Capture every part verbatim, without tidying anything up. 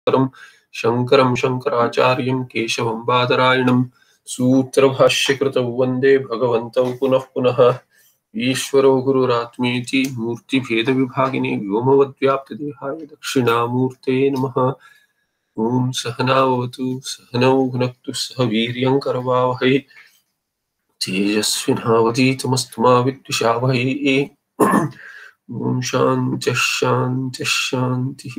शंकरं शंकराचार्यं केशवं बादरायणं सूत्रभाष्यकृतौ वन्दे भगवन्तौ पुनः पुनः। ईश्वरो गुरुरात्मेति मूर्तिभेदविभागिने व्योमवद्व्याप्तदेहाय दक्षिणामूर्ते नमः। ओम सहनावतु सहनौ भुनक्तु सह वीर्यं करवावहै तेजस्विनावधीतमस्तु मा विद्विषावहै। ओम शान्तिः शान्तिः शान्तिः।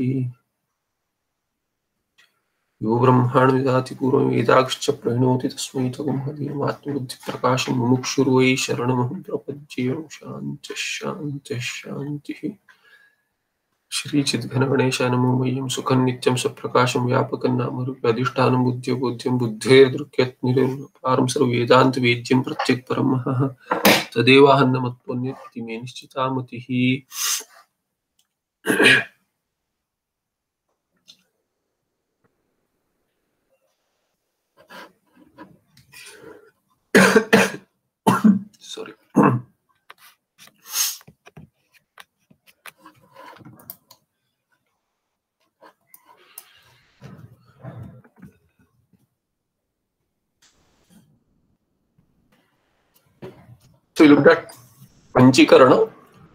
यो ब्रह्माणं विदाति पूर्वं वेदाक्षश्च प्रणोति तस्मै तगुंहदीयम् आत्मबुद्धिप्रकाशं मुमुक्षुर्वै शरणमहं प्रपद्ये। ओम शान्तिः शान्तिः शान्तिः। श्री चिद्घनगणेशाय नमो मह्यं सुखं नित्यं सप्रकाशं व्यापकं नामरूपाधिष्ठानं बुद्ध्यो बोध्यं बुद्धेर्दृक्यत्निरपारं सर्ववेदान्तवेद्यं प्रत्यक्परं महः तदेवाहन्नमत्पुण्यतिथि मे निश्चिता मतिः। Sorry. So we looked at Panchikarana,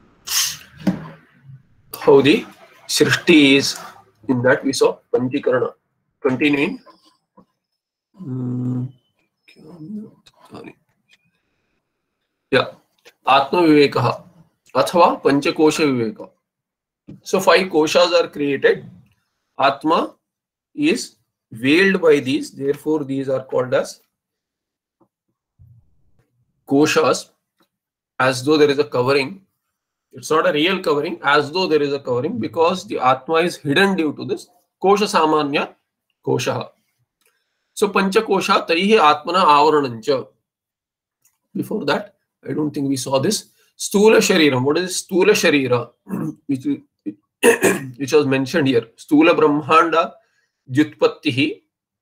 how the Srishti is. In that we saw Panchikarana. Continuing. Mm. Yeah. Atma Vivekaha Athava Panchakosha Viveka. So five koshas are created. Atma is veiled by these. Therefore, these are called as koshas, as though there is a covering. It's not a real covering, as though there is a covering, because the Atma is hidden due to this kosha samanya kosha. So pancha kosha taihi atmana avaranancha. Before that, I don't think we saw this. Stula Shariram. What is Stula Sharira? which, which was mentioned here. Stula Brahmanda Jyutpattihi.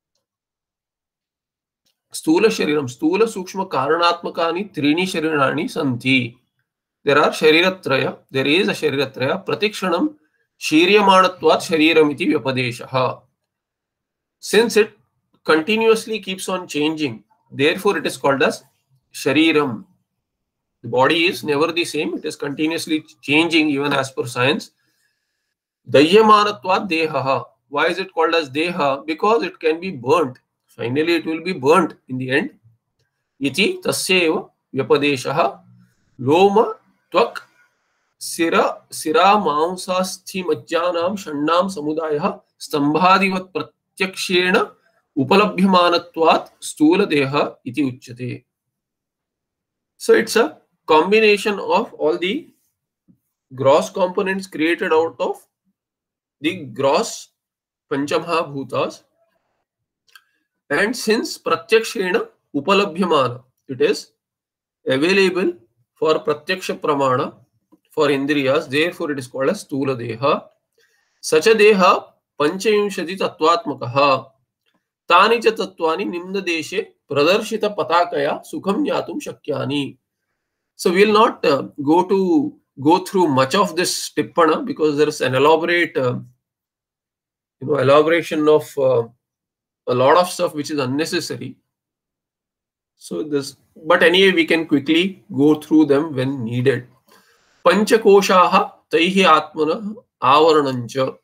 Stula Shariram. Stula Sukshma Karanatmakani Trini Sharirani Santi. There are Shariratraya. There is a Shariratraya. Pratikshanam Shiryamanatvat Shariramiti Vyapadeshaha. Since it continuously keeps on changing, therefore it is called as Shariram. The body is never the same. It is continuously changing even as per science. Dahyamanatvat dehaha. Why is it called as deha? Because it can be burnt. Finally, it will be burnt in the end. Iti tasyeva vyapadeshaha loma tvak sira sira mausasthi majjanam shannam samudayah stambhadivat pratyakshena upalabhyamanatvat stula deha iti uchyate. So it's a combination of all the gross components created out of the gross Panchamahabhutas, and since Pratyakshena Upalabhyamana, it is available for Pratyaksha Pramana for Indriyas, therefore it is called as Stula Deha. Such a Deha Panchayumshati Tattvatmakaha Tani cha Tattvani Nimna Deshe Pradarshita Patakaya Sukham Yatum Shakyani. So we will not uh, go to go through much of this tippana, because there is an elaborate, uh, you know, elaboration of uh, a lot of stuff which is unnecessary. So this, but anyway, we can quickly go through them when needed. Panchakoshaha taihi atmana avaranancha.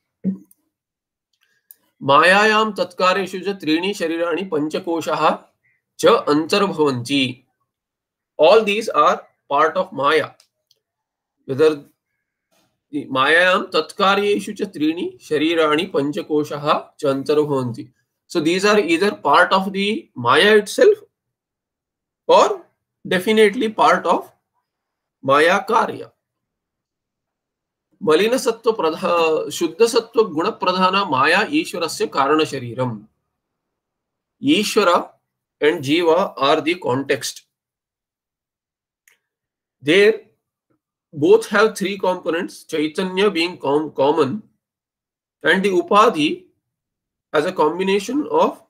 Mayayam tatkareshu ja trini sharirani panchakoshaha cha antarbhavanti. All these are part of Maya. Whether the Mayayam tatkaryeshu cha trini sharirani panchakoshaha cha antarbhavanti. So these are either part of the Maya itself or definitely part of Maya Karya. Malina Sattva Pradha Shuddha Sattva Guna Pradhana Maya Ishwarasya Karana Shariram. Ishwara and Jiva are the context. There both have three components, Chaitanya being com common and the Upadhi as a combination of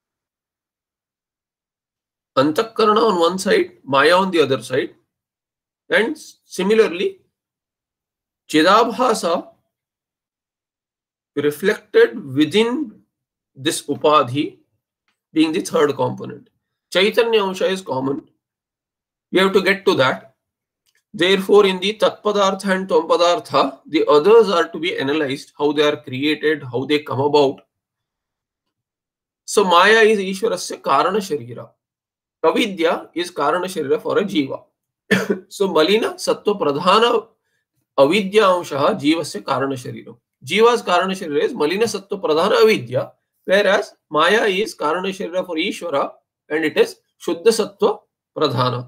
Antakarana on one side, Maya on the other side, and similarly Chidabhasa reflected within this upadhi being the third component. Chaitanya Amsha is common. We have to get to that. Therefore, in the Tatpadartha and Tvampadartha, the others are to be analyzed, how they are created, how they come about. So, Maya is Ishwarasya Karana Sharira. Avidya is Karana Sharira for a Jiva. So, Malina Sattva Pradhana Avidya Amshaha Jivasya Karana Sharira. Jiva's Karana Sharira is Malina Sattva Pradhana Avidya, whereas Maya is Karana Sharira for Ishvara and it is Shuddha Sattva Pradhana.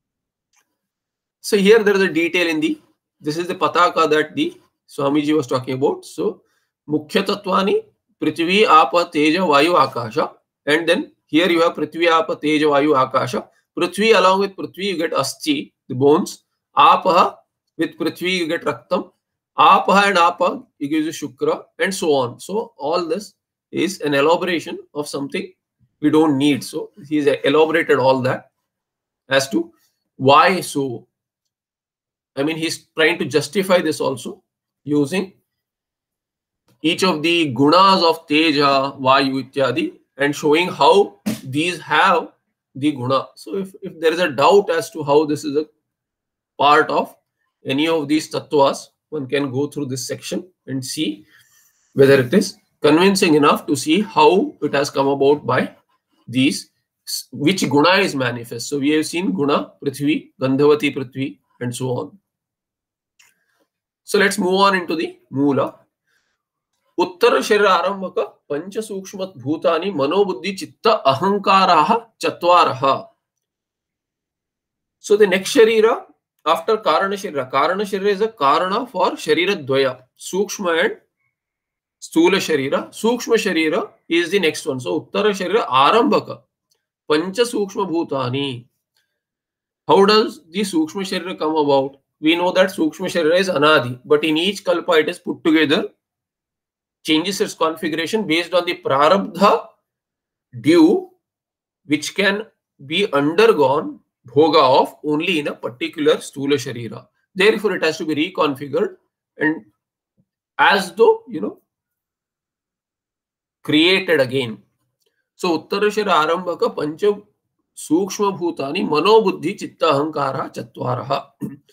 So here there is a detail in the, this is the Pataka that the Swamiji was talking about. So Mukhya Tattvani, Prithvi, Apa, Teja, Vayu, Akasha. And then here you have Prithvi, Apa, Teja, Vayu, Akasha. Prithvi along with Prithvi you get Asti, the bones. Apaha with Prithvi you get Raktam. Apaha and Apa you give you Shukra and so on. So all this is an elaboration of something we don't need. So he's elaborated all that as to why so. I mean, he's trying to justify this also using each of the gunas of Teja, Vayu, Ityadi and showing how these have the guna. So if, if there is a doubt as to how this is a part of any of these tattvas, one can go through this section and see whether it is convincing enough to see how it has come about by these, which guna is manifest. So we have seen guna, Prithvi, Gandhavati Prithvi and so on. So let's move on into the Moola. Uttara Sharira Arambhaka Pancha Sukshmat Bhutani Manobuddhi Chitta Ahankaraha Chatvaraha. So the next Sharira after Karana Sharira. Karana Sharira is a Karana for Sharira Dvaya. Sukshma and Stula Sharira. Sukshma Sharira is the next one. So Uttara Sharira Arambhaka Pancha Sukshma Bhutani. How does the Sukshma Sharira come about? We know that Sukshma Sharira is Anadi, but in each Kalpa it is put together, changes its configuration based on the Prarabdha due, which can be undergone bhoga of only in a particular Stula Sharira. Therefore, it has to be reconfigured and as though, you know, created again. So, Uttara Sharira Arambhaka Pancha Sukshma Bhutani Mano Buddhi Chitta Ahankara Chatvaraha.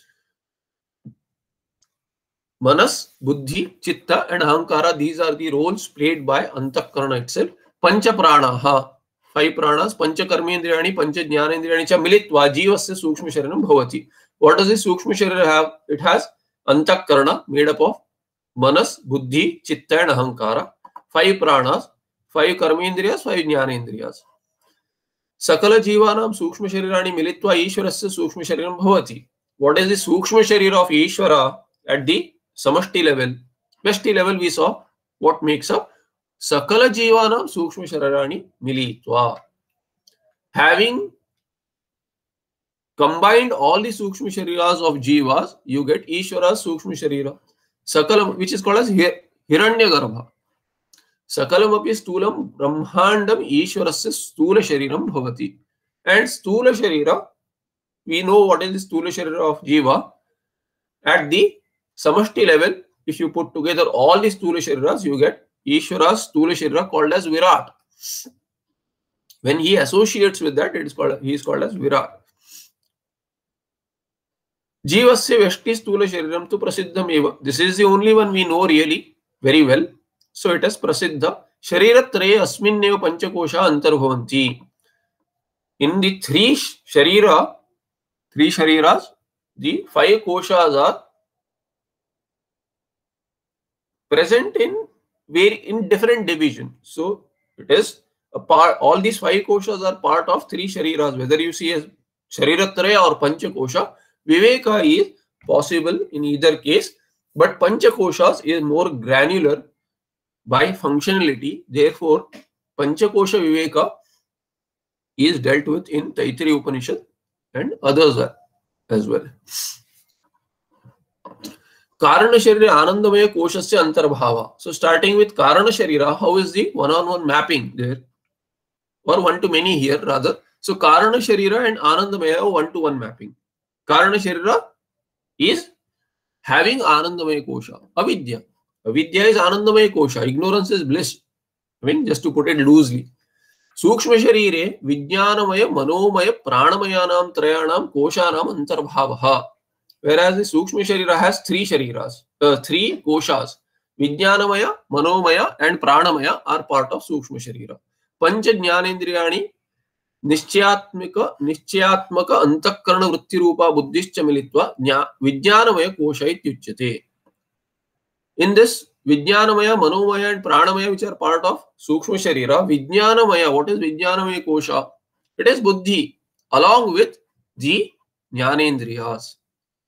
Manas, Buddhi, Chitta and Ahankara, these are the roles played by Antakarana itself. Pancha Pranaha, five pranas, Pancha Karmendriyani, Pancha Jnanendriyani cha militva jivasya Sukshma Shariram bhavati. What does this Sukshma Sharira have? It has Antakarana made up of Manas, Buddhi, Chitta and Ahankara. Five pranas, five Karmendriyas, five Jnanendriyas. Sakala Jivanam Sukshma Sharirani militva Ishwarasya Sukshma Shariram bhavati. What is the Sukshma Sharira of Ishvara at the Samashti level? Veshti level we saw what makes up Sakala Jivanam Sukshma Sharirani militva. Having combined all the Sukshma Shariras of Jivas, you get Ishvara's Sukshma Sharira. Sakalam, which is called as Hiranya Garbha. Sakalam api Stulam Brahmandam Ishwarasya Stula Shariram bhavati. And Stula Sharira, we know what is the Stula Sharira of Jiva. At the Samashti level, if you put together all the Stula Shariras, you get Ishvara's Stula Sharira called as Virat. When he associates with that, it is called, he is called as Virat. Jivasya Veshti Stula Shariram tu Prasiddham eva. This is the only one we know really very well. So it is Prasiddha. Shariratraya Asminneva Panchakosha Antarbhavanti. In the three Sharira, three Shariras, the five koshas are present in very in different divisions. So it is a part. All these five koshas are part of three shariras. Whether you see as Shariratraya or Panchakosha, Viveka is possible in either case. But Panchakoshas is more granular by functionality. Therefore, Panchakosha Viveka is dealt with in Taittiriya Upanishad and others as well. Karana Sharira Anandamaya Koshasya Antarbhava. So starting with Karana Sharira, how is the one-on-one mapping there? Or one-to-many here rather. So Karana Sharira and Anandamaya one-to-one mapping. Karana Sharira is having Anandamaya Kosha, Avidya. Avidya is Anandamaya Kosha. Ignorance is bliss. I mean, just to put it loosely. Sukshma Sharire, Vijnanamaya, Manomaya, Pranamayanam, Trayanam, Koshanam, Antarbhavaha. Whereas the Sukshma Sharira has three Shariras, uh, three Koshas. Vijnanamaya, Manomaya, and Pranamaya are part of Sukshma Sharira. Pancha Jnanendriyani, Nishchayatmaka, Nishchayatmaka, Antakarana Vrittirupa, Buddhischa Militva, Vijnanamaya Kosha ityuchyate. In this Vijnanamaya, Manomaya and Pranamaya, which are part of Sukshma Sharira, Vijnanamaya, what is Vijnanamaya Kosha? It is Buddhi along with the Jnanendriyas.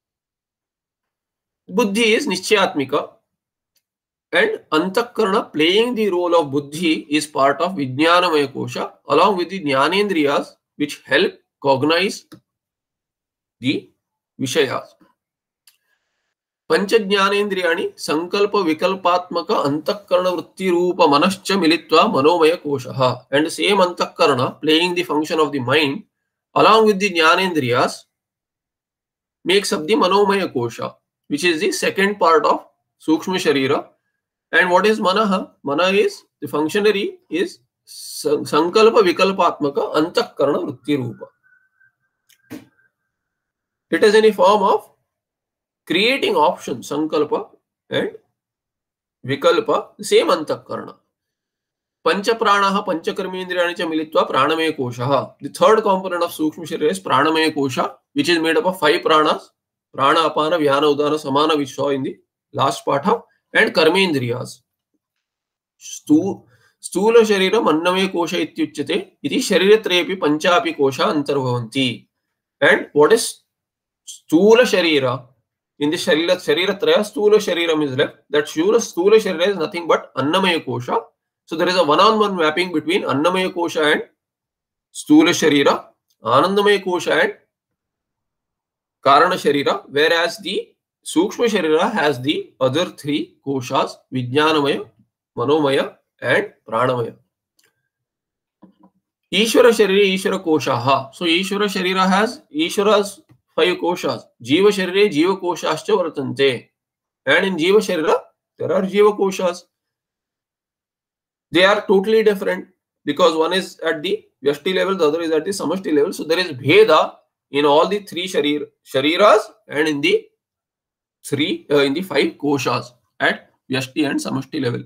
Buddhi is Nishchayatmika and Antakarana playing the role of Buddhi is part of Vijnanamaya Kosha along with the Jnanendriyas which help cognize the Vishayas. Pancha Jnanendriyani Sankalpa Vikalpatmaka Antakarana Vritti Rupa Manascha Militva Manomaya Kosha. And same Antakarana playing the function of the mind along with the Jnanendriyas makes up the Manomaya Kosha, which is the second part of Sukshma Sharira. And what is Manaha? Mana is, the functionary is Sankalpa Vikalpatmaka Antakarana Vritti Rupa. It is in a form of creating options, Sankalpa and Vikalpa, the same Antakarana. Pancha Pranaha, Pancha Karmendriyani cha Militva, Pranamaya Kosha. The third component of Sukshma Sharira is Pranamaya Kosha, which is made up of five pranas. Prana, Apana, Vyana, Udana, Samana, we saw in the last patha, and Karmendriyas. Stu, Stula Sharira, Annamaya Kosha ityuchyate, iti Shariratrepi Panchapi Kosha Antarbhavanti. And what is Stula Sharira? In the Sharira, Sharira Traya, Stula Shariram is left. That Stula Sharira is nothing but Annamaya Kosha. So there is a one-on-one mapping between Annamaya Kosha and Stula Sharira, Anandamaya Kosha and Karana Sharira, whereas the Sukshma Sharira has the other three Koshas, Vijnanamaya, Manomaya and Pranamaya. Ishvara Sharira, Ishvara Koshaha. So Ishvara Sharira has Ishvara's five Koshas. Jiva Sharira, Jiva Koshascha Vartante. And in Jiva Sharira, there are Jiva Koshas. They are totally different because one is at the Vyashti level, the other is at the Samashti level. So there is Bheda in all the three sharir, Shariras and in the three, uh, in the five Koshas at Vyashti and Samashti level.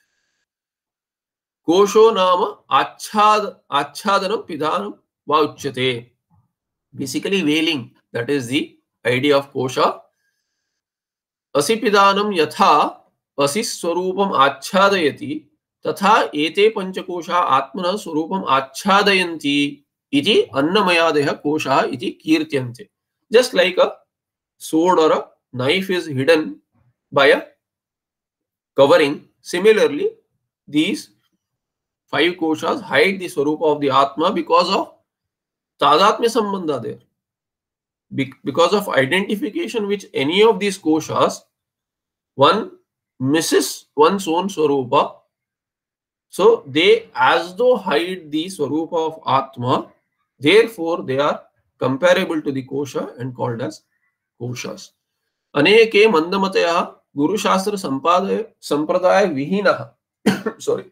Kosho Nama Achad, Achadanam Pidhanam Vauchyate. Basically veiling, that is the idea of Kosha. Asipidanam Yatha Asis Swarupam Achadayati. तथा एते पंचकोशा आत्मना स्वरूपम आच्छादयन्ति इति अन्नमयादयः कोशाः इति कीर्त्यन्ते. Just like a sword or a knife is hidden by a covering, similarly these five koshas hide the swarupa of the Atma because of tadatmya sambandha there. Be because of identification which any of these koshas, one misses one's own swarupa. So they as though hide the swarupa of Atma, therefore they are comparable to the kosha and called as koshas. Aneke mandamataya Guru Shastra Sampadaya Sampradaya Vihinaha. Sorry.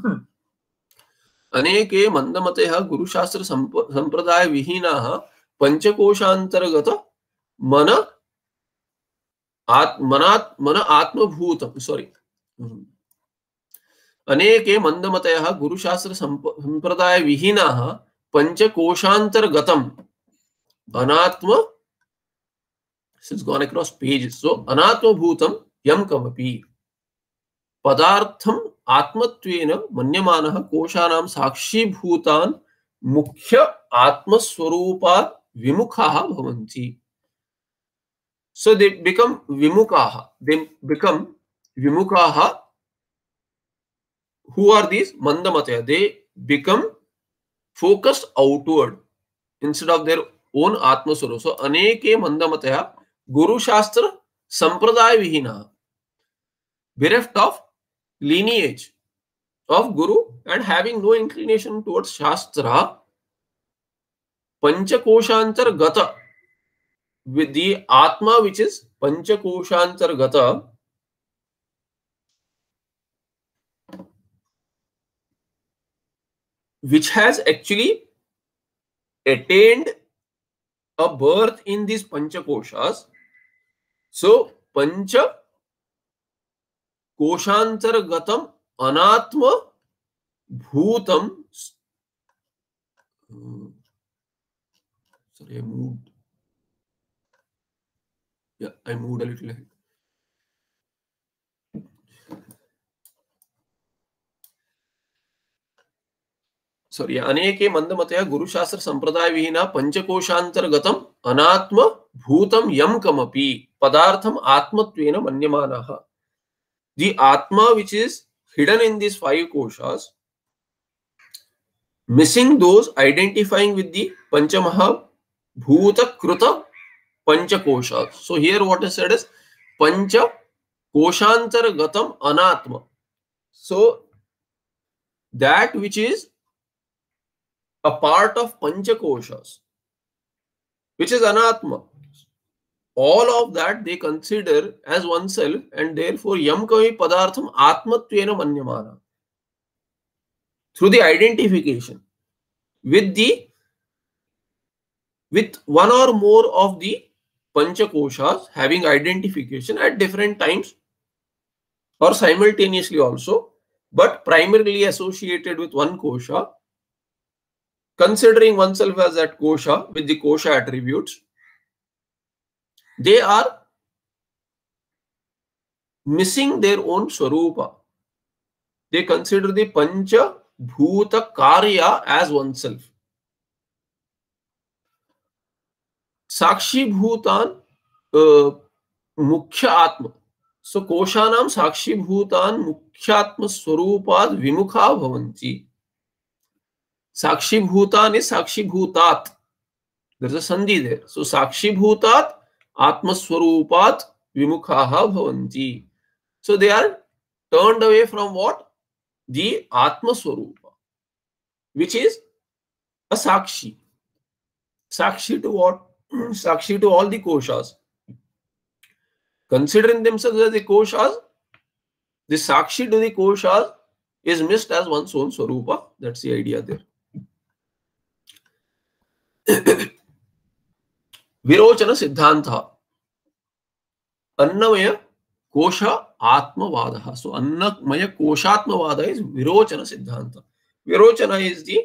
Aneke mandamataya Guru Shastra Sampradaya Vihinaha Panchakoshantaragata Mana At Manat Mana Atma Bhutam. Sorry. अनेके मंदमतयः गुरुशास्त्र संप्रदाय विहीनाः पंचकोशांतर्गतम अनात्म. This has gone across pages. So अनात्म भूतम यम कमपि पदार्थम आत्मत्वेन मन्यमानः कोशानां साक्षी भूतान् मुख्य आत्मस्वरूपात् विमुखाः भवन्ति. So they become vimukaha. They become vimukaha. Who are these? Mandamataya. They become focused outward instead of their own Atma Swarupa. So, Aneke Mandamataya Guru Shastra Sampradaya Vihina. Bereft of lineage of Guru and having no inclination towards Shastra, Panchakoshantar Gata, with the Atma which is Panchakoshantar Gata, which has actually attained a birth in these panchakoshas. So pancha koshantaragatam anatma bhutam. Sorry, I moved. Yeah, I moved a little ahead. Sorry, अनेके मंदमतया गुरुशास्त्र संप्रदाय विहीना पंचकोशांतर्गतम अनात्म भूतम यम कमपि पदार्थम आत्मत्वेन मन्यमानः. The atma which is hidden in these five koshas, missing those identifying with the panchamaha bhuta kruta pancha koshas. So here what is said is pancha koshantargatam anatma. So that which is a part of pancha koshas, which is anatma, all of that they consider as oneself, and therefore yam kami padartham atmatvena manyamana, through the identification with the with one or more of the pancha koshas having identification at different times or simultaneously also, but primarily associated with one kosha, considering oneself as that kosha with the kosha attributes, they are missing their own swarupa. They consider the pancha bhuta karya as oneself. Sakshi bhutan uh, mukhya atma. So koshanam sakshi bhutan mukhyatma swarupad vimukha bhavanti. Sakshi bhutan is sakshi bhutat. There is a sandhi there. So sakshi bhutat atma swarupat vimukhaha bhavanti. So they are turned away from what? The atma swarupa, which is a sakshi. Sakshi to what? Sakshi to all the koshas. Considering themselves as the koshas, the sakshi to the koshas is missed as one's own swarupa. That's the idea there. Virochana Siddhanta. Annamaya Kosha Atmavadaha. So Annamaya Koshatmavada is Virochana Siddhanta. Virochana is the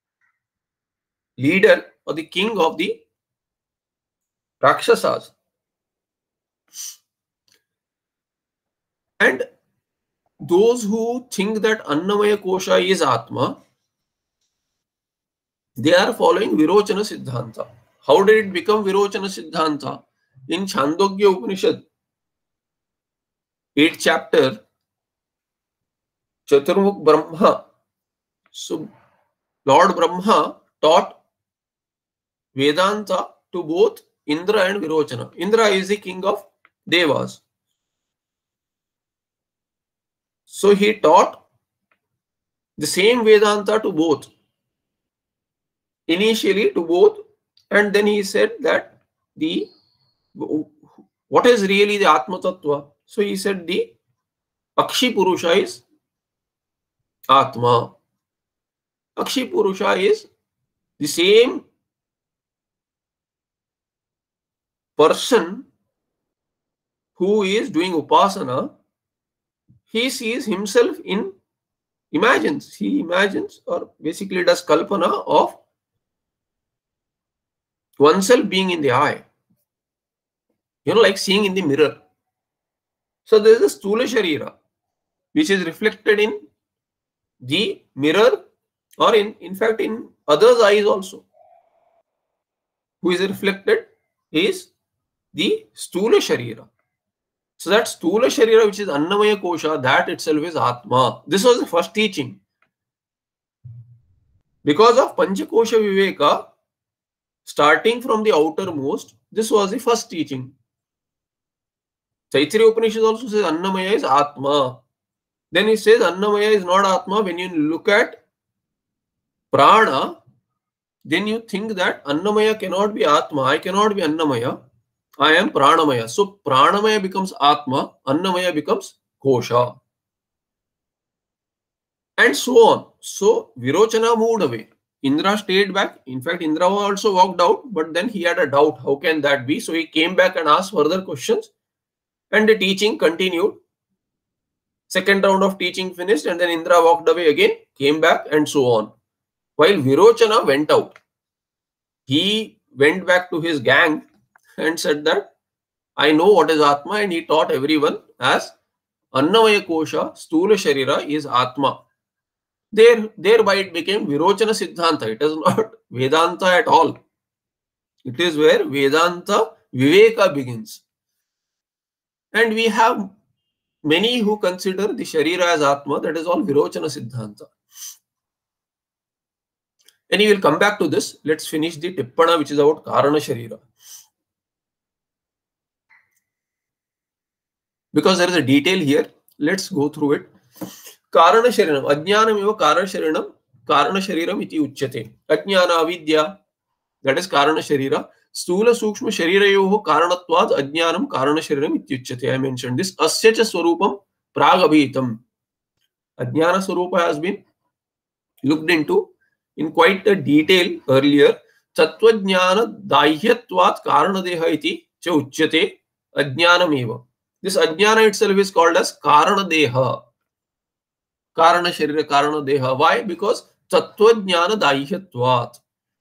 leader or the king of the Rakshasas. And those who think that Annamaya Kosha is Atma, they are following Virochana Siddhanta. How did it become Virochana Siddhanta? In Chandogya Upanishad, eighth chapter, Chaturmukh Brahma. So Lord Brahma taught Vedanta to both Indra and Virochana. Indra is the king of Devas. So he taught the same Vedanta to both. Initially to both, and then he said that the what is really the Atma Tattva? So he said the Akshi Purusha is Atma. Akshi Purusha is the same person who is doing Upasana. He sees himself in, imagines, he imagines or basically does Kalpana of oneself being in the eye. You know, like seeing in the mirror. So there is a Stula Sharira, which is reflected in the mirror or in, in fact in others' eyes also. Who is reflected is the Stula Sharira. So that Stula Sharira, which is Annamaya Kosha, that itself is Atma. This was the first teaching. Because of Panchakosha Viveka, starting from the outermost, this was the first teaching. Taittiriya Upanishad also says Annamaya is Atma. Then it says Annamaya is not Atma. When you look at Prana, then you think that Annamaya cannot be Atma. I cannot be Annamaya. I am Pranamaya. So Pranamaya becomes Atma. Annamaya becomes Kosha. and so on. So Virochana moved away. Indra stayed back. In fact, Indra also walked out, but then he had a doubt. How can that be? So he came back and asked further questions, and the teaching continued. Second round of teaching finished, and then Indra walked away again, came back, and so on. While Virochana went out, he went back to his gang and said that I know what is Atma, and he taught everyone as Annavaya Kosha, Stula Sharira is Atma. There, thereby it became Virochana Siddhanta. It is not Vedanta at all. It is where Vedanta Viveka begins. And we have many who consider the Sharira as Atma. That is all Virochana Siddhanta. And we will come back to this. Let's finish the Tippana, which is about Karana Sharira. Because there is a detail here, let's go through it. Karana Shariram, Ajnanam eva Karana Shariram, Karana Shariram iti uchyate. Ajnana avidya, that is Karana Sharira. Stula Sukshma Sharirayoho Karanatvad Ajnanam Karana Shariram iti uchyate. I mentioned this. Asya cha Swarupam Pragabhitam. Ajnana Swarupa has been looked into in quite a detail earlier. Tattvajnana Dahyatvat Karanadeha iti cha uchyate Ajnanam eva. This Ajnana itself is called as Karana Deha. Karana Sharira, Karana Deha. Why? Because Tattvajnana Dahyatvat.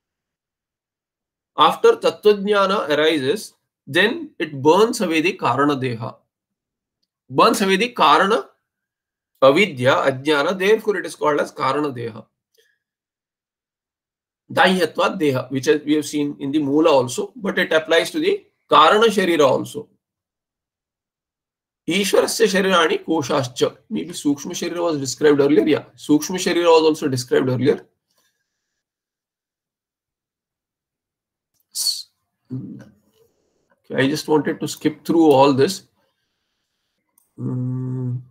After Tattvajnana arises, then it burns away the Karana Deha. Burns away the Karana Avidya, Ajnana. Therefore, it is called as Karana Deha. Dahyatvat Deha, which we have seen in the Mula also, but it applies to the Karana Sharira also. Ishwarasya Sharirani Koshascha. Maybe Sukshma Sharira was described earlier. Yeah, Sukshma Sharira was also described earlier. Okay, I just wanted to skip through all this. Mm.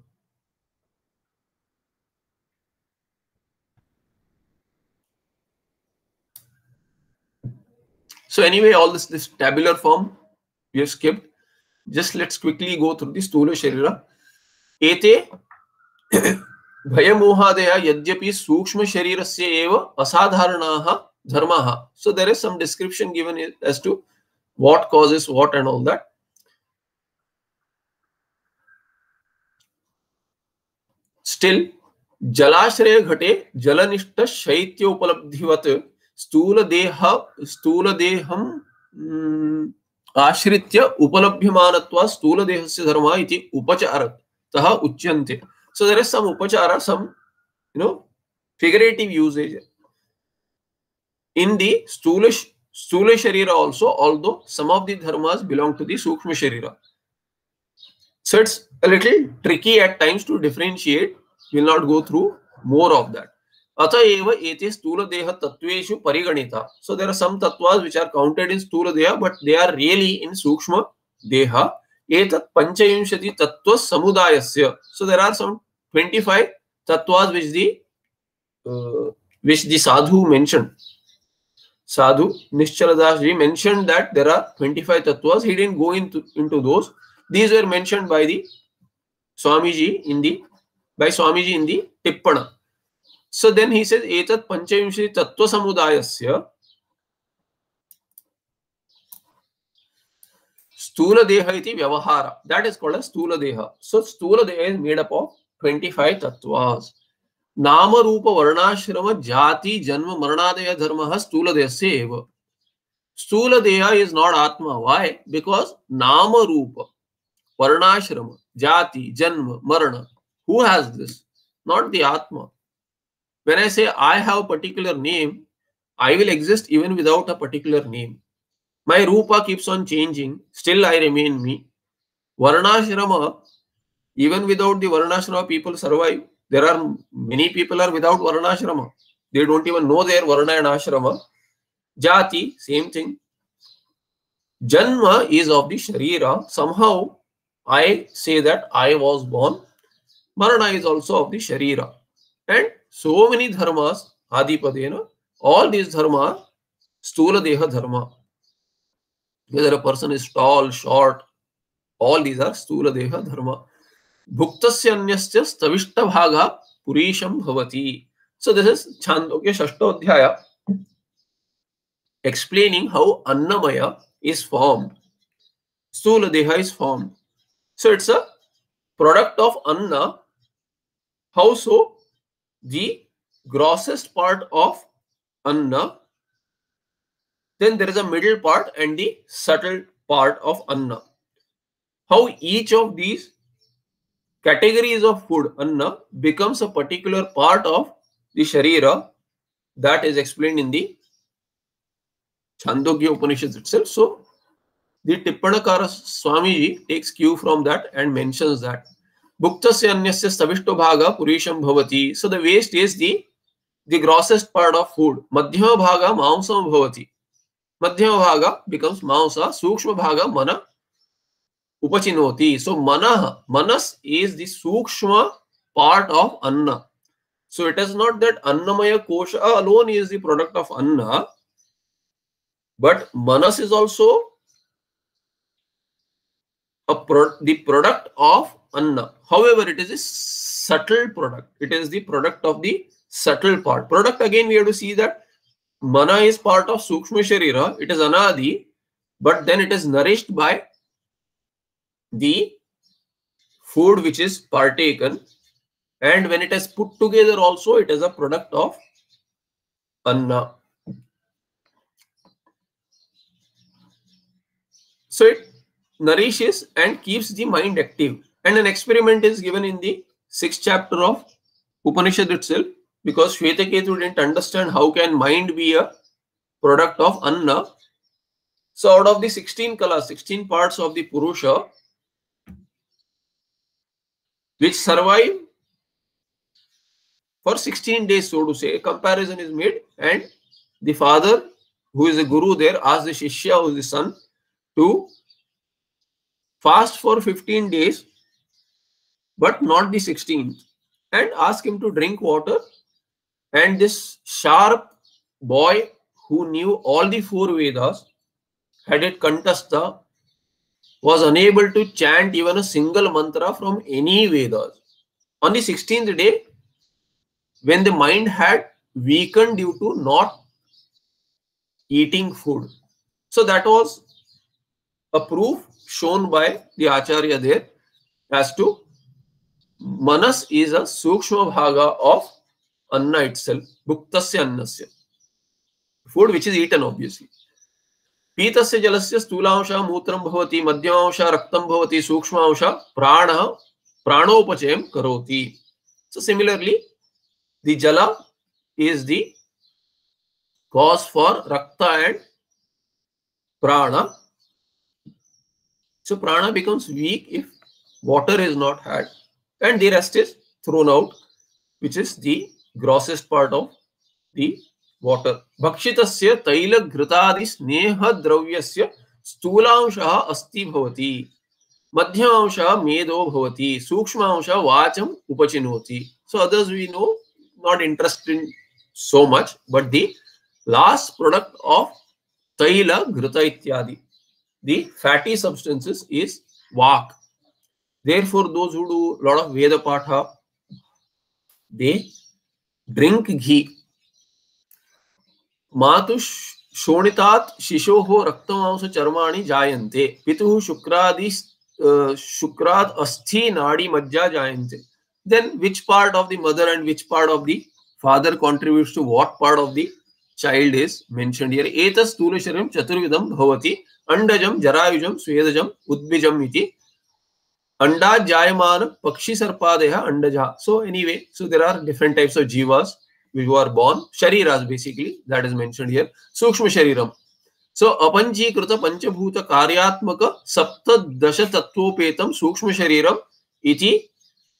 So anyway, all this, this tabular form we have skipped. Just let's quickly go through the Stula Sharira. Ete Bhayamohadeya Yadyapi Sukshma Sharirasya eva Asadharanaha Dharmaha. So there is some description given as to what causes what and all that. Still, Jalashraya Ghate Jalanishta Shaitya Upalabdhivat Stula Deha Stula Deham mm, Ashritya Upalabhyamanatva Stula Dehasya Dharma iti Upachara Taha Uchyante. So there is some Upachara, some you know figurative usage in the Stula Stula Sharira also, although some of the dharmas belong to the Sukshma Sharira. So it's a little tricky at times to differentiate. We will not go through more of that. Ata eva ete stula deha tattveshu pariganita. So there are some tattvas which are counted in stula deha, but they are really in Sukshma deha. Etat panchayimshati tattvas samudayasya. So there are some twenty-five tattvas which the uh, which the sadhu mentioned. Sadhu Nishchaladas ji mentioned that there are twenty-five tattvas. He didn't go into into those. These were mentioned by the Swamiji in the by Swamiji in the Tippana. So then he says, Etat Panchayimshi Tattva Samudayasya Stula Deha iti Vyavahara. That is called as Stula Deha. So Stula Deha is made up of twenty-five tattvas. Nama Rupa Varnashrama Jati Janma Maranadaya Dharmaha Stula Dehasya eva. Stula Deha is not Atma. Why? Because Nama Rupa Varnashrama Jati Janma Marana. Who has this? Not the Atma. When I say I have a particular name, I will exist even without a particular name. My Rupa keeps on changing. Still I remain me. Varnashrama, even without the Varnashrama, people survive. There are many people are without Varnashrama. They don't even know their Varna and Ashrama. Jati, same thing. Janma is of the Sharira. Somehow I say that I was born. Marana is also of the Sharira. And so many dharmas, Adipadena, all these dharma, Stula Deha dharma. Whether a person is tall, short, all these are Stula Deha dharma. Bhuktasya anyasya stavishta bhaga Purisham Bhavati. So this is Chandogya Shashto Adhyaya explaining how Annamaya is formed. Stula Deha is formed. So it's a product of Anna. How so? The grossest part of Anna, then there is a middle part and the subtle part of Anna. How each of these categories of food, Anna, becomes a particular part of the Sharira, that is explained in the Chandogya Upanishad itself. So the Tippanakara Swamiji takes cue from that and mentions that Bhuktasya Anyasya Stavishto Bhaga Purisham Bhavati. So the waste is the the grossest part of food. Madhyama Bhaga Mausam Bhavati. Madhyama Bhaga becomes Mausa. Sukshma Bhaga Mana Upachinoti. So Manah, Manas is the Sukshma part of Anna. So it is not that Annamaya Kosha alone is the product of Anna, but Manas is also a pro the product of Anna. However, it is a subtle product. It is the product of the subtle part. Product, again, we have to see that Mana is part of Sukshma Sharira. It is Anadi, but then it is nourished by the food which is partaken. And when it is put together also, it is a product of Anna. So it nourishes and keeps the mind active. And an experiment is given in the sixth chapter of Upanishad itself, because Shvetaketu didn't understand how can mind be a product of Anna. So out of the sixteen kalas, sixteen parts of the Purusha, which survive for sixteen days, so to say, a comparison is made, and the father, who is a guru there, asks the Shishya, who is the son, to fast for fifteen days, but not the sixteenth, and ask him to drink water. And this sharp boy who knew all the four Vedas, had it Kantastha, was unable to chant even a single mantra from any Vedas. On the sixteenth day, when the mind had weakened due to not eating food. So that was a proof shown by the Acharya there as to Manas is a Sukshma Bhaga of Anna itself, Bhuktasya Annasya, food which is eaten obviously. Pitasya Jalasya Stulaamsha Mutram Bhavati, Madhyamamsha Raktam Bhavati, Sukshmaamsha Prana Pranopachayam Karoti. So similarly, the Jala is the cause for Rakta and Prana. So Prana becomes weak if water is not had, and the rest is thrown out, which is the grossest part of the water. Bhakshitasya taila ghrutadi sneha dravyasya stulaamshaha asti bhavati, madhyamamshaha medo bhavati, sukshmaamshaha vacham upachinoti. So others we know, not interested in so much, but the last product of taila ghruta ityadi, the fatty substances, is vak. Therefore, those who do a lot of Veda Patha, they drink ghee. Matu shonitat shishoho raktamamsa charmani jayante. Pitu shukradi shukrad asthi nadi majja jayante. Then which part of the mother and which part of the father contributes to what part of the child is mentioned here. Etas tulasharim chaturvidam bhavati andajam jarayujam swedajam udbijam iti. Anda Jayamana Pakshi Sarpadeha Andaja. So anyway, so there are different types of jivas which are born. Shariras basically, that is mentioned here. Sukshma Shariram. So Apanji Kruta Panchabhuta Karyatmaka Sapta Dasha Tattvopetam Sukshma Shariram Iti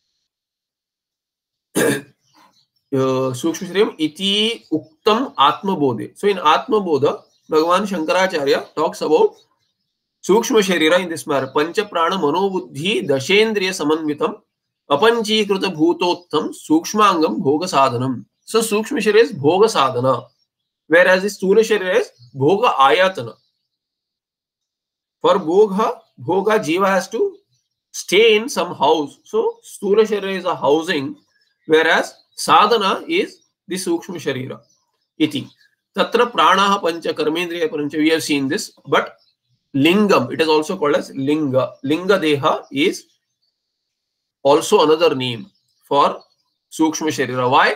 Sukshma Shariram Iti Uktam Atma Bodhe. So in Atma Bodha, Bhagavan Shankaracharya talks about Sukshma Sharira in this manner. Pancha Prana Manobuddhi Dashendriya Samanvitam Apanchikruta Bhutottam Sukshmangam Bhoga Sadhanam. So Sukshma Sharira is Bhoga Sadhana, whereas the Stula Sharira is Bhoga Ayatana. For Bhoga, Bhoga Jiva has to stay in some house. So Stula Sharira is a housing whereas sadhana is the sukshma sharira. Iti. Tatra pranaha pancha karmendriya pancha. We have seen this, but lingam, it is also called as linga. Linga deha is also another name for sukshma sharira. Why?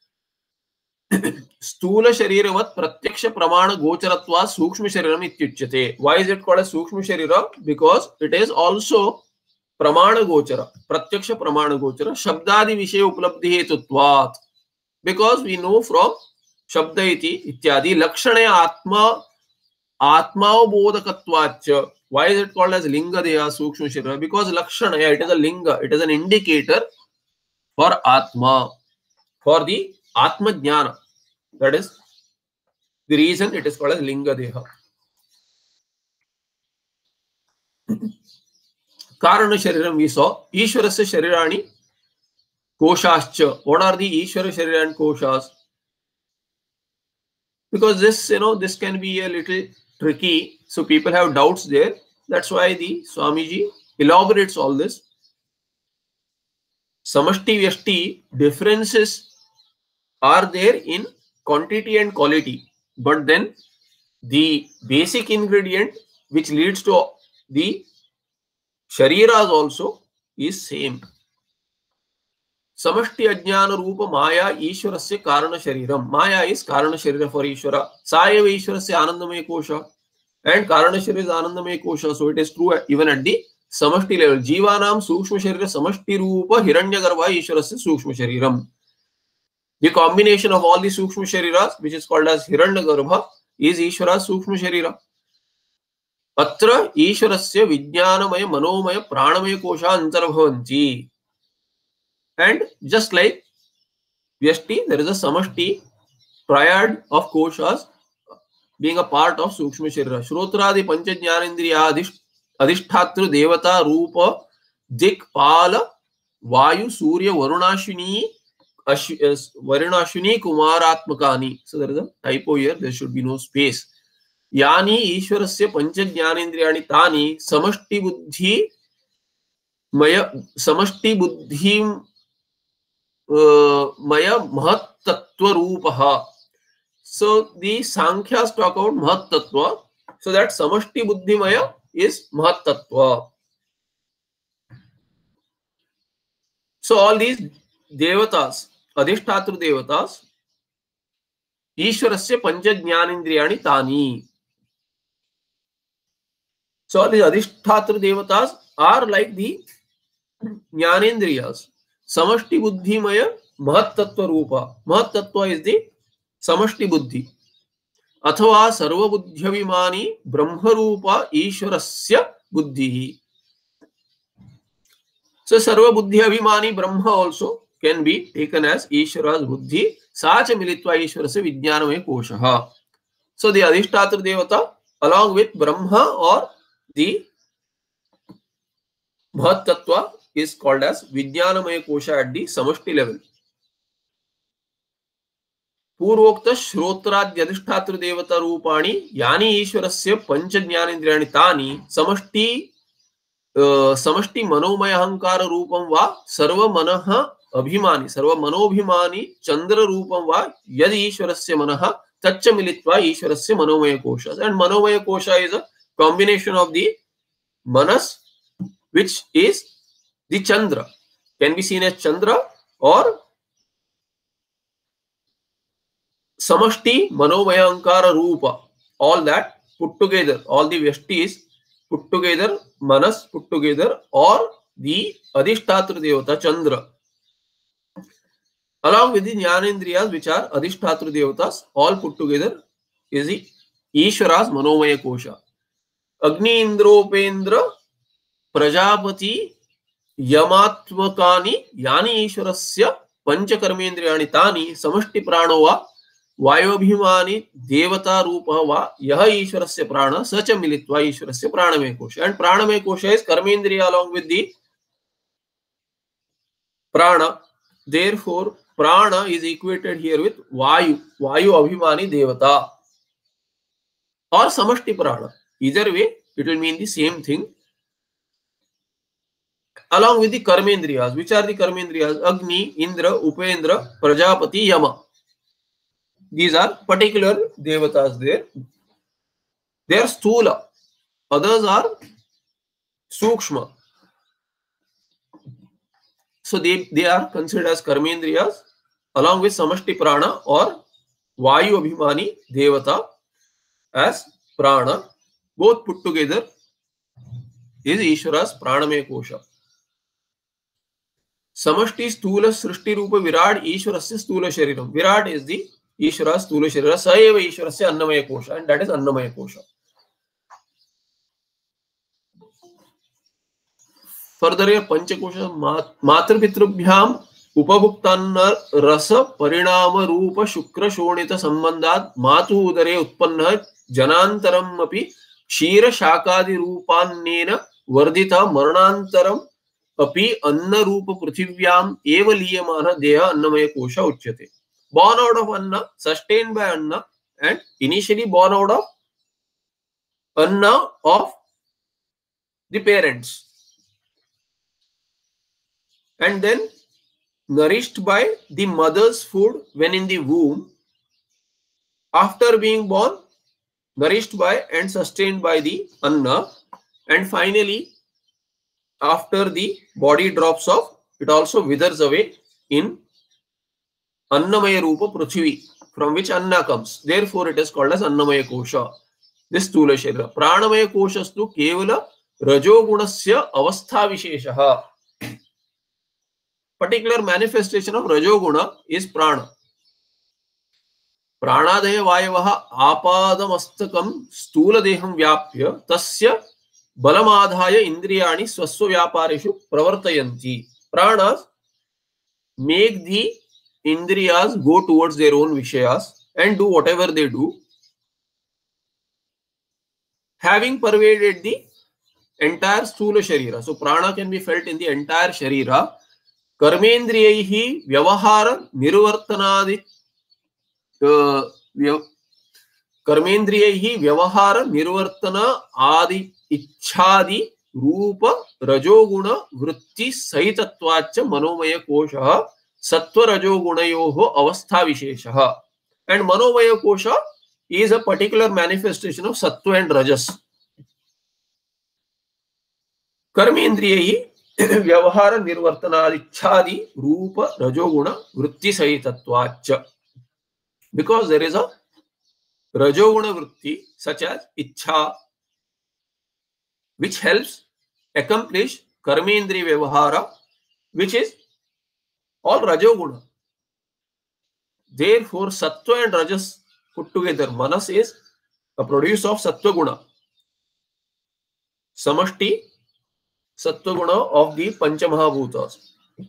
स्थूल शरीरवत् प्रत्यक्ष प्रमाण गोचरत्वा सूक्ष्म शरीरम इत्युच्यते. Why is it called as सूक्ष्म शरीर? Because it is also प्रमाण गोचर, प्रत्यक्ष प्रमाण गोचर, शब्दादि विषय उपलब्धि हेतुत्वात्. Because we know from शब्द इति इत्यादि लक्षणे आत्मा आत्मावबोधकत्वाच्च. Why is it called as linga deha सूक्ष्म शरीर? Because lakshana, it is a linga, it is an indicator for atma, for the atma jnana. That is the reason it is called as linga deha. Karana shariram we saw. Ishwarasya sharirani koshascha. What are the Ishwara sharira and koshas? Because this, you know, this can be a little tricky. So people have doubts there. That's why the Swamiji elaborates all this. Samashti Vyashti differences are there in quantity and quality, but then the basic ingredient which leads to the shariras also is same. Samashti ajnana rupa maya ishwarasya karana shariram. Maya is karana sharira for Ishwara. Sayeva ishwarasya anandamaya kosha. And karana sharira is anandamaya kosha. So it is true even at the samashti level. Jivanam sukshma sharira samashti rupa hiranya garbha ishwarasya sukshma shariram. The combination of all the sukshma shariras, which is called as Hiranyagarbha, is Ishvara sukshma sharira. Atra Ishvarasya vijnanamaya manomaya pranamaya kosha antarbhavanti. And just like Vyashti, there is a samashti triad of koshas being a part of sukshma sharira. Shrotradi panchajnanendriya adhishthatru devata rupa dik pala vayu surya varunashini Varinashuni Kumaratmakani. So there is a typo here. There should be no space. Yani Ishwarasya Pancha Jnanendriyani Tani Samashti Buddhi Maya Samashti Buddhi uh, Maya Mahat Tattva Rupaha. So the Sankhyas talk about Mahat Tattva. So that Samashti Buddhi Maya is Mahat Tattva. So all these Devatas, Adhishtatru Devatas, Ishwarasya Pancha Jnanendriyani Tani. So the Adhishtatru Devatas are like the Jnanendriyas. Samashti Buddhi Maya Mahat Tattva Rupa. Mahat Tattva is the Samashti Buddhi. Athava Sarva Buddhyavimani Brahma Rupa Ishwarasya Buddhi. So Sarva Buddhyavimani Brahma also can be taken as Ishvara's Buddhi. Sacha Militva Ishvarasya Vijnanamaya Koshaha. So the Adhishtatru Devata along with Brahma or the Mahat Tattva is called as Vijnanamaya Kosha at the Samashti level. Purvokta Shrotradi Adhishtatru Devata Rupani Yani Ishvarasya Pancha Jnanendriyani Tani Samashti uh, Samashti Manomaya Hankara Rupam Va Sarva Manaha Abhimani, Sarva Manobhimani, Chandra Rupam Va, Yad Ishwarasya Manaha, Tacha Militva Ishwarasya Manomaya Koshas. And Manomaya Kosha is a combination of the Manas, which is the Chandra. Can be seen as Chandra or Samashti Manomaya Ankara Rupa. All that put together, all the Vyashtis put together, Manas put together, or the Adhishtatru Devata Chandra. Along with the Jnanendriyas, which are Adhishtatru Devatas, all put together is the Ishvara's Manomaya Kosha. Agni Indropendra Prajapati Yamatmakani Yani Ishvarasya Panchakarmendriyani Tani Samashti Pranova Vayobhimani Devata Rupa Va Yaha Ishvarasya Prana Sacha Militva Ishvarasya Pranamaya Kosha. And Pranamaya Kosha is Karmendriya along with the Prana. Therefore, Prana is equated here with Vayu, Vayu Abhimani Devata or Samashti Prana. Either way, it will mean the same thing. along with the karmendriyas. Which are the karmendriyas? Agni, Indra, Upendra, Prajapati, Yama. These are particular devatas there. They are sthula. Others are sukshma. So they, they are considered as karmendriyas along with samashti prana or vayu abhimani devata as prana. Both put together is Ishvara's pranamaya kosha. Samashti sthula srishti rupa virat Ishvarasya sthula shariram. Virat is the Ishvara's sthula sharira. Sa eva Ishvarasya annamaya kosha, and that is annamaya kosha. Further here Panchakosha Matrapitrubyam Upabhuktanna Rasa Parinama Rupa Shukra Shonita Sambandhat Matu Udare Utpanna Janantaram Api Kshira Shakadi Rupannena Vardita Maranantaram Api Anna Rupa Pruthivyam Eva Liyamana Deha Annamaya Kosha Uchyate. Born out of Anna, sustained by Anna, and initially born out of Anna of the parents, and then nourished by the mother's food when in the womb, after being born, nourished by and sustained by the Anna, and finally after the body drops off, it also withers away in Annamaya Rupa Prithvi, from which Anna comes. Therefore, it is called as Annamaya Kosha. This Sthula Sharira. Pranamaya Koshastu Kevala Rajogunasya Avastha Visheshaha. Particular manifestation of Rajoguna is Prana. Pranadaya Vayavaha Apadamastakam Stula Deham Vyapya Tasya Balamadhaya Indriyani Swaswa Vyapareshu Pravartayanti. Pranas make the Indriyas go towards their own Vishayas and do whatever they do, having pervaded the entire Sthula Sharira. So Prana can be felt in the entire Sharira. Karmendriyaihi Vyavahara Nirvartanadi Karmendriyaihi Vyavahara Nirvartana Adi Ichchadi Rupa Rajoguna Vritti Sahitatvacha Manomaya Kosha Sattva Rajogunayoho Avastha Visheshaha. And Manomaya Kosha is a particular manifestation of Sattva and Rajas. Karmendriyahi Vyavahara Nirvartanadichchadi Rupa Rajoguna Vritti Sahitatvacha. Because there is a Rajoguna Vritti such as Ichcha, which helps accomplish Karmendriya Vyavahara, which is all Rajoguna. Therefore, Sattva and Rajas put together, Manas is a produce of Sattva Guna. Samashti Sattva Guna of the Panchamahabhutas.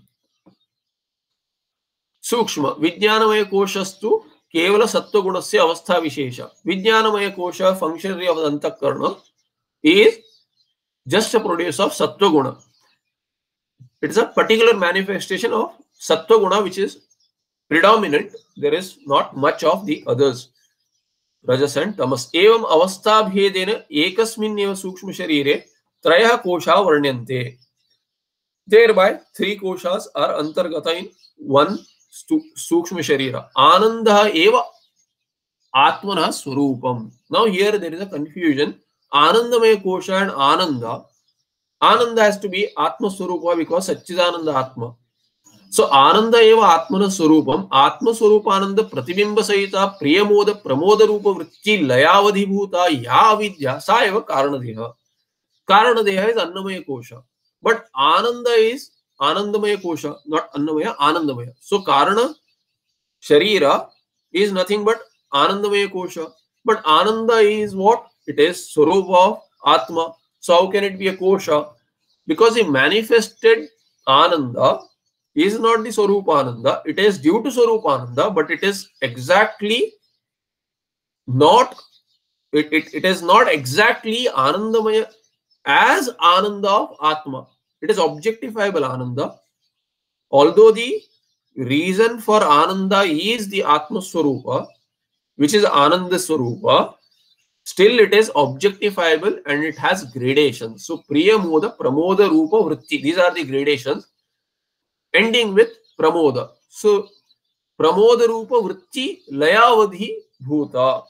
Sukshma Vijnanamaya Koshastu Kevala Sattva Gunasya Avastha Vishesha. Vijnanamaya Kosha, functionary of the Antakarna, is just a produce of Sattva Guna. It is a particular manifestation of Sattva Guna which is predominant. There is not much of the others. Rajas and Tamas. Evam Avastha Bhedena Ekasmin Eva Sukshma Sharire Traya Kosha Varnyante. Thereby, three koshas are antargata in one Sukshma Sharira. Ananda Eva Atmana Swarupam. Now here there is a confusion. Anandamaya Kosha and Ananda. Ananda has to be Atma Swarupa because Satchidananda Atma. So Ananda Eva Atmana Swarupam. Atma Swarupa Ananda Pratibimba Sahita Priyamoda Pramoda Rupa Vritti Layavadhi Bhuta Ya Vidya Sa Eva Karanadeha. Karanadeha is Annamaya Kosha. But Ananda is Anandamaya Kosha, not Annamaya, Anandamaya. So Karana Sharira is nothing but Anandamaya Kosha. But Ananda is what? It is Swarupa of Atma. So how can it be a Kosha? Because he manifested Ananda is not the Swarupa Ananda. It is due to Swarupa Ananda, but it is exactly not, it, it, it is not exactly Anandamaya as Ananda of Atma. It is objectifiable Ananda. Although the reason for Ananda is the Atma Swarupa, which is Ananda Swarupa, still it is objectifiable and it has gradations. So Priya Moda, Pramoda Rupa Vritti, these are the gradations ending with Pramoda. So Pramoda Rupa Vritti Layavadhi Bhuta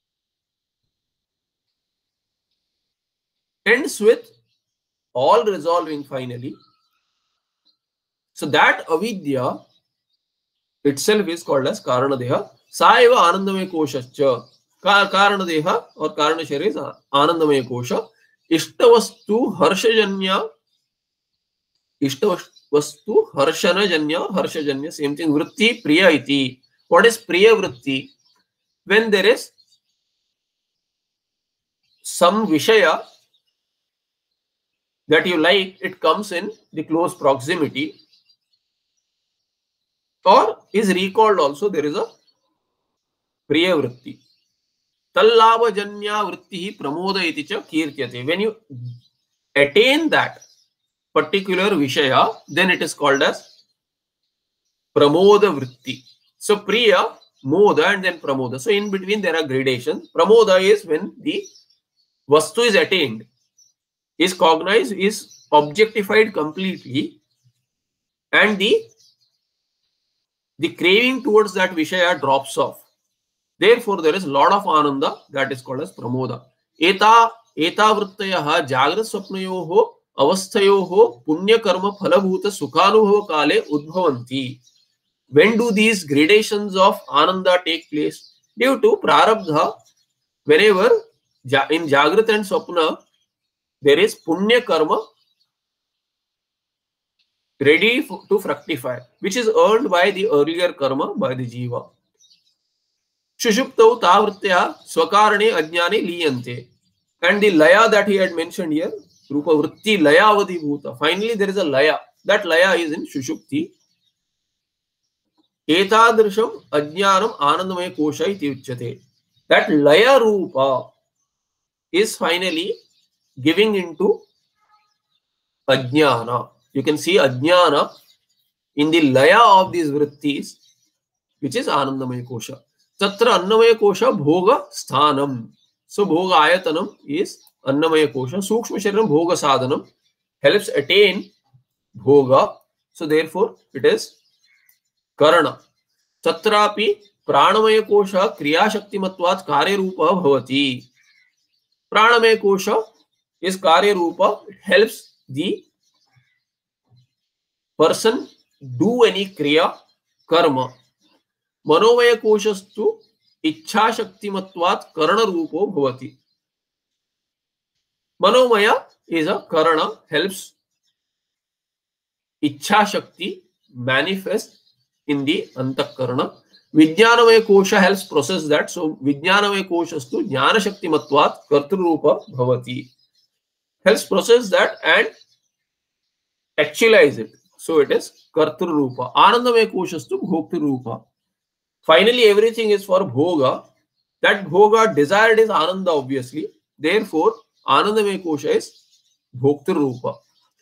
ends with all resolving finally. So that avidya itself is called as Karanadeha. Sa eva Anandamaya Koshascha. Karanadeha or Karanashara is Anandamaya Kosha. Ishtavastu Harshajanya. Ishtavastu Harshanajanya or Harshajanya. Same thing. Vritti Priya iti. What is Priya Vritti? When there is some Vishaya that you like, it comes in the close proximity or is recalled also, there is a Priya Vritti. Tallava Janya Vritti Pramoda iti cha Kirtyate. When you attain that particular Vishaya, then it is called as Pramoda Vritti. So Priya, Moda and then Pramoda. So in between there are gradations. Pramoda is when the Vastu is attained, is cognized, is objectified completely, and the the craving towards that Vishaya drops off. Therefore, there is a lot of Ananda, that is called as Pramoda. Eta eta vrittayaha jagrat swapnayoho avasthayoho punya karma phalabhuta sukhanubhava kale udbhavanti. When do these gradations of Ananda take place? Due to prarabdha. Whenever in Jagrat and Swapna there is punya karma ready to fructify, which is earned by the earlier karma by the jiva. Shushuptau tavrittya swakarane ajnane liyante. And the laya that he had mentioned here, rupa vritti layavadi bhuta. Finally, there is a laya. That laya is in Shushupti. Etadrisham ajnanam anandamaya kosha iti uchyate. That laya rupa is finally giving into ajnana. You can see ajnana in the laya of these vrittis, which is anandamaya kosha. Tatra annamaya kosha bhoga sthanam. So bhoga ayatanam is annamaya kosha. Sukshma shariram bhoga sadhanam helps attain bhoga. So therefore it is karana. Tatrapi pranamaya kosha kriya shaktimatvat karya rupa bhavati. Pranamaya kosha is karya rupa. It helps the person do any kriya karma. Manomaya koshastu ichha shaktimatvat karana rupo bhavati. Manomaya is a karana, helps ichha shakti manifest in the antakarana. Vijnanamaya kosha helps process that. So Vijnanamaya koshastu jnana shaktimatvat kartru rupa bhavati. Helps process that and actualize it. So it is kartru rupa. Anandamaya koshastu bhoktru rupa. Finally, everything is for bhoga. That bhoga desired is ananda, obviously. Therefore, anandamaya kosha is bhoktru rupa.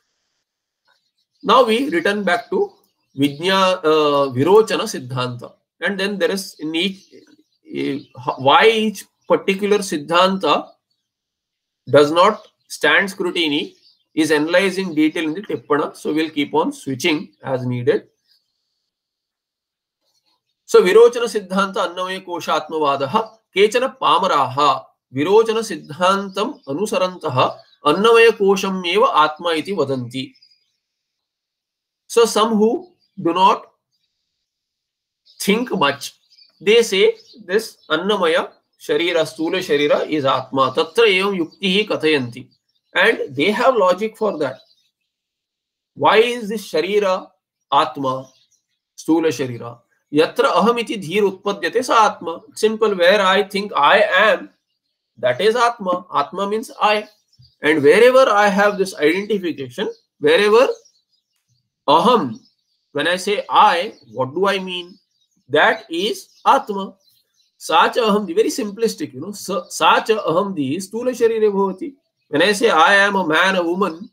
Now we return back to Vijna, uh, Virochana Siddhanta. And then there is in each, uh, why each particular Siddhanta does not stand scrutiny is analyzed in detail in the Tippana. So we'll keep on switching as needed. So Virochana Siddhanta Annamaya Kosha Atmavadaha Kechana Pamaraha Virochana Siddhantam Anusarantaha Annamaya Kosham Eva Atma iti Vadanti. So some who do not think much, they say this Annamaya Sharira, Stula Sharira is Atma. Tatra evam yuktihi kathayanti. And they have logic for that. Why is this Sharira Atma, Stula Sharira? Yatra ahamiti dhir utpadyate sa Atma. Simple, where I think I am, that is Atma. Atma means I. And wherever I have this identification, wherever aham, when I say I, what do I mean? That is Atma. Sacha aham, very simplistic, you know. Sacha aham di stula sharire bhavati. When I say I am a man, a woman,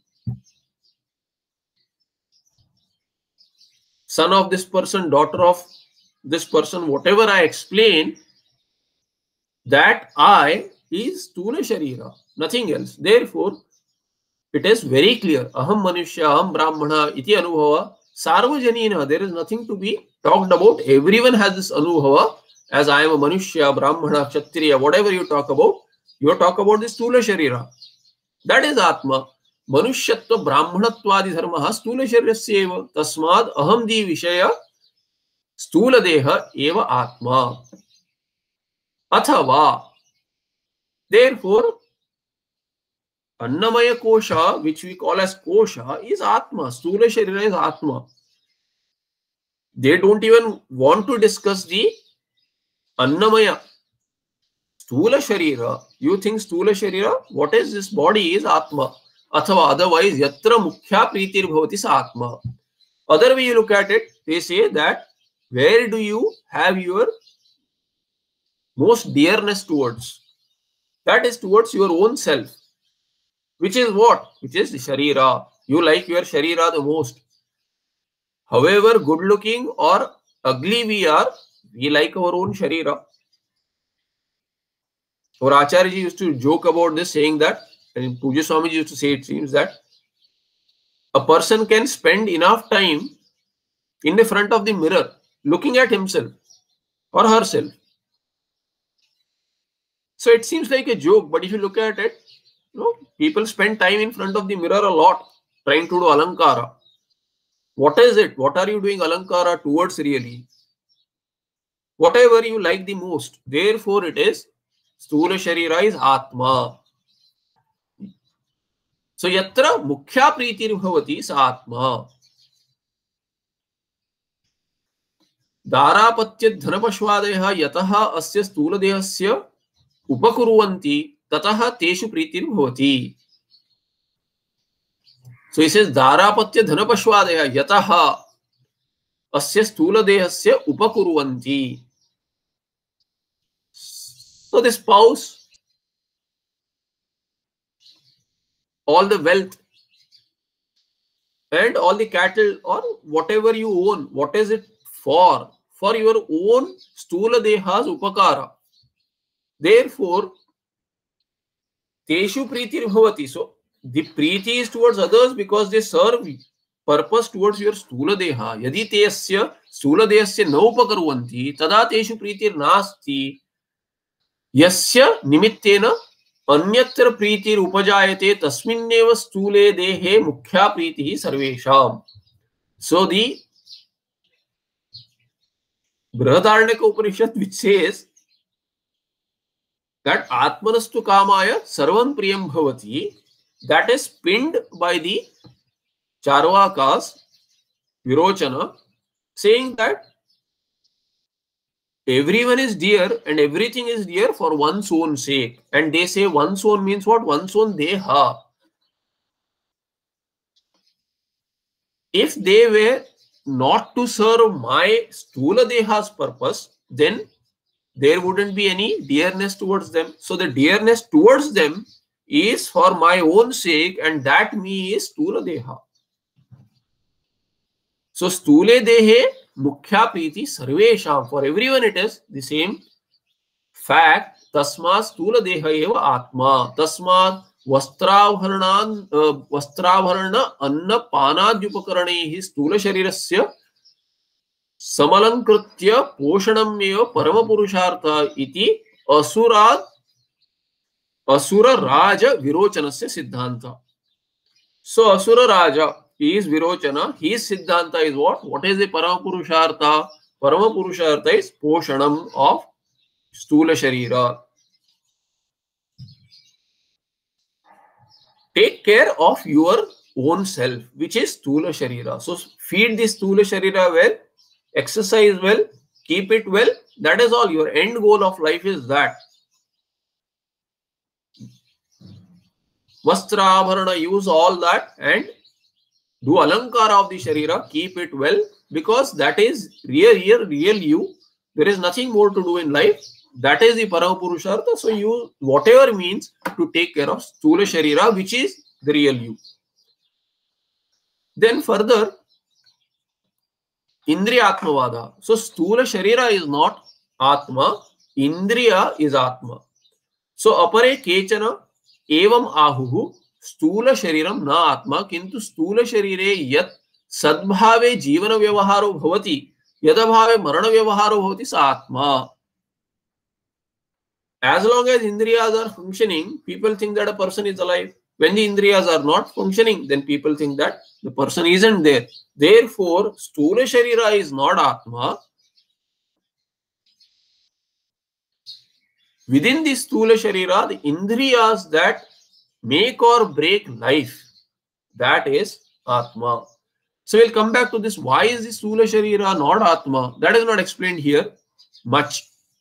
son of this person, daughter of this person, whatever I explain, that I is Stula Sharira, nothing else. Therefore, it is very clear. Aham Manushya, Aham Brahmana, iti Anubhava, Sarvajanina. There is nothing to be talked about. Everyone has this Anubhava. As I am a Manushya, Brahmana, Kshatriya, whatever you talk about, you talk about this Stula Sharira. That is Atma. Manushyatva Brahmanatvadi dharma Stula Sharirasya eva. Tasmad aham di vishaya Stula Deha eva Atma. Athava. Therefore, Annamaya Kosha, which we call as Kosha, is Atma. Stula Sharira is Atma. They don't even want to discuss the Annamaya. Stula Sharira. You think Stula Sharira? What is this body is Atma. Athava, otherwise, Yatra Mukhya Pritir Bhavati sa Atma. Other way you look at it, they say that where do you have your most dearness towards? That is towards your own self. Which is what? Which is the Sharira. You like your Sharira the most. However good looking or ugly we are, we like our own Sharira. Our Acharya ji used to joke about this, saying that, and Pujya Swami ji used to say, it seems that a person can spend enough time in the front of the mirror looking at himself or herself. So it seems like a joke, but if you look at it, you know, people spend time in front of the mirror a lot trying to do alankara. What is it? What are you doing alankara towards really? Whatever you like the most. Therefore, it is Stula Sharira is Atma. So, Yatra Mukhya Pritir Bhavati sa Atma. Darapatya Dhanapashvadeha Yataha Asya Stula Dehasya Upakuruvanti Tataha Teshu Pritir Bhavati. So, he says Darapatya Dhanapashvadeha Yataha Asya Stula Dehasya Upakuruvanti. So, the spouse, all the wealth and all the cattle or whatever you own, what is it for? For your own Stula Deha's Upakara. Therefore, Teshu Pritir Bhavati. So, the Priti is towards others because they serve purpose towards your Stula Deha. Yadi Tesya Stula Dehasya na Upakaruvanti tada Teshu Pritir Nasti. Yasya Nimittena Anyatra Pritir Upajayate Tasminneva Stule Dehe Mukhya Priti Sarvesham. So the Brihadaranyaka Upanishad, which says that Atmanastu Kamaya Sarvam Priyam Bhavati, that is pinned by the Charvakas, Virochana, saying that everyone is dear and everything is dear for one's own sake. And they say one's own means what? One's own deha. If they were not to serve my Stula Deha's purpose, then there wouldn't be any dearness towards them. So the dearness towards them is for my own sake, and that me is Stula Deha. So Stule Dehe Mukhya Priti Sarvesham. For everyone it is the same fact. Tasma Stula Deha eva Atma. Tasma Vastravharana uh, Vastravharana Anna Panadyupakaranaihi Stula Sharirasya Samalankritya Poshanam eva Paramapurushartha iti Asura Asura Raja Virochanasya Siddhanta. So Asura Raja is Virochana. His Siddhanta is what? What is the Paramapurushartha? Paramapurushartha is Poshanam of Stula Sharira. Take care of your own self, which is Stula Sharira. So feed this Stula Sharira well, exercise well, keep it well. That is all. Your end goal of life is that. Vastrabharana, use all that and do alankara of the Sharira, keep it well, because that is real, real, real you. There is nothing more to do in life. That is the Paramapurushartha. So you, whatever means to take care of Stula Sharira, which is the real you. Then further, Indriya Atmavada. So Stula Sharira is not Atma, Indriya is Atma. सो अपरे केचन एवं आहुः स्थूल शरीरं न आत्मा किंतु स्थूल शरीरे यत् सद्भावे जीवन व्यवहारो भवति यदभावे मरण व्यवहारो भवति स आत्मा. As long as indriyas are functioning, people think that a person is alive. When the indriyas are not functioning, then people think that the person isn't there. Therefore, stula sharira is not atma. Within the stula sharira, the indriyas that make or break life, that is atma. So we'll come back to this. Why is the stula sharira not atma? That is not explained here much.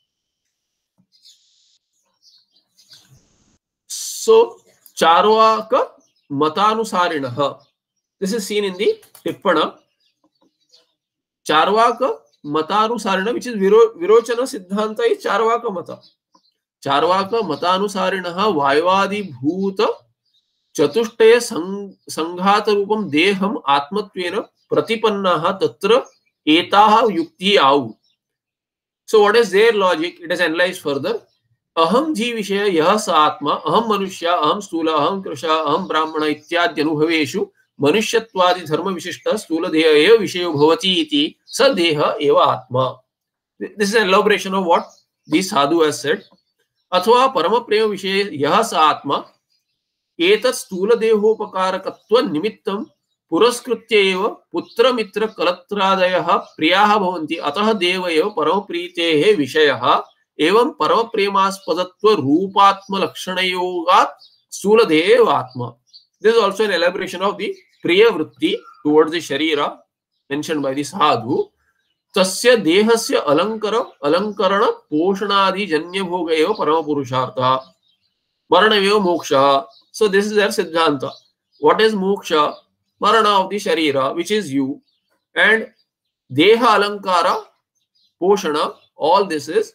So Charvaka Matanusarinaha. This is seen in the Tippana. Charvaka Matanusarina, which is Viro, Virochana Siddhanta is Charvaka Mata. Charvaka Matanusarinaha Vaivadi Bhuta Chatushtaya Sanghata Rupam Deham Atmatvena Pratipannaha Tatra Etaha Yukti Au. So what is their logic? It is analyzed further. अहम जी विषय यह स आत्मा अहम मनुष्य अहम स्थूल अहम कृश अहम ब्राह्मण इत्यादि अनुभवेषु मनुष्यत्वादि धर्म विशिष्ट स्थूल देह एव विषयो भवति इति स देह एव आत्मा. This is an elaboration of what this sadhu has said. अथवा परम प्रेम विषय यह स आत्मा एतत् स्थूल देहोपकारकत्व निमित्तं पुरस्कृत्य एव पुत्र मित्र कलत्रादयः प्रियाः भवन्ति अतः देव एव परम प्रीतेः विषयः एवं परम प्रेमास्पदत्व रूपात्म लक्षणयोगात् स्थूल देह आत्मा. This is also an elaboration of the priya vritti towards the sharira mentioned by the sadhu. तस्य देहस्य अलंकर अलंकरण पोषणादि जन्य भोग एव परम पुरुषार्थः मरणमेव मोक्षः. So this is their siddhanta. What is moksha? Marana of the sharira, which is you, and deha alankara poshana, all this is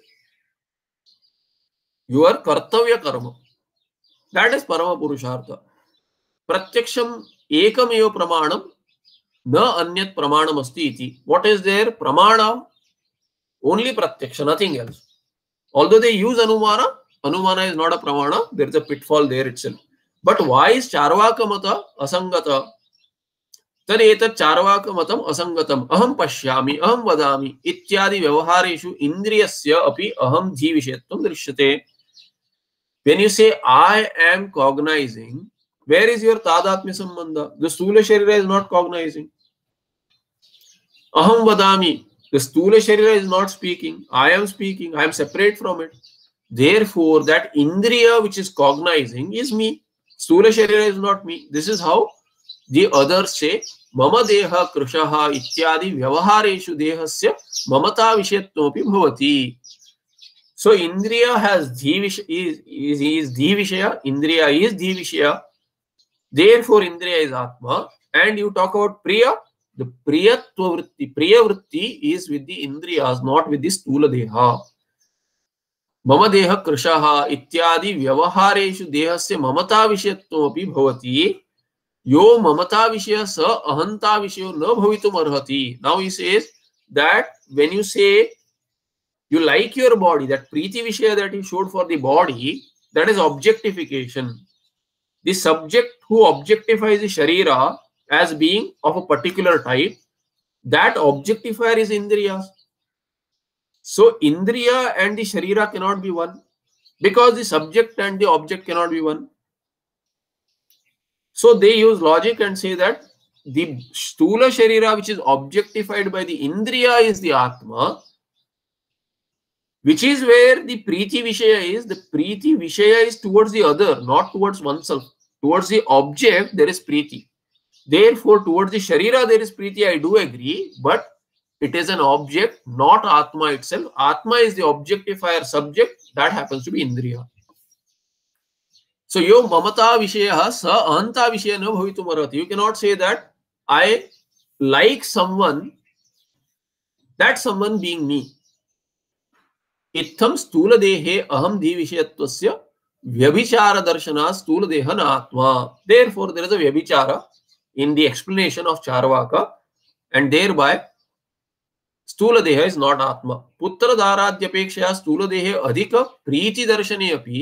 your kartavya karma. That is parama purushartha. Pratyaksham ekam pramanam na anyat pramanam asti iti. What is their pramana? Only pratyaksha, nothing else. Although they use anumana, anumana is not a pramana. There is a pitfall there itself. But why is charvaka mata asangata? Tad etat charvaka matam asangatam aham pashyami aham vadami ityadi vyavahareshu indriyasya api aham jivishayatvam drishyate. When you say I am cognizing, where is your tadatmya sambandha? The stula sharira is not cognizing. Aham vadami, the stula sharira is not speaking. I am speaking. I am separate from it. Therefore, that indriya which is cognizing is me. Stula sharira is not me. This is how the others say mama deha krushaha ityadi vyavahareshu dehasya mamata vishayatvapi bhavati. So indriya has dhi is is is dhi vishaya, indriya is dhi vishaya. Therefore indriya is atma. And you talk about priya, the priyatva vritti, priya vritti is with the indriyas, not with the stula deha. Mama deha krishaha ityadi vyavahareshu dehasya mamata vishayatvapi bhavati. Yo mamata vishaya sa ahanta vishayo na bhavitum arhati. Now he says that when you say you like your body, that preeti vishaya that you showed for the body, that is objectification. The subject who objectifies the sharira as being of a particular type, that objectifier is indriyas. So indriya and the sharira cannot be one, because the subject and the object cannot be one. So they use logic and say that the stula sharira which is objectified by the indriya is the atma, which is where the preeti vishaya is. The preeti vishaya is towards the other, not towards oneself. Towards the object there is preeti. Therefore towards the sharira there is preeti, I do agree, but it is an object, not atma itself. Atma is the objectifier subject, that happens to be indriya. So yo mamata vishaya sa ahanta vishaya na bhavitum arhati. You cannot say that I like someone, that someone being me. Itham stula dehe aham dhi vishayattvasya vyabhichara darshana stula deha na atma. Therefore there is a vyabhichara in the explanation of Charvaka, and thereby stula deha is not atma. Putra dharadhyapekshaya stula dehe adhika preeti darshane api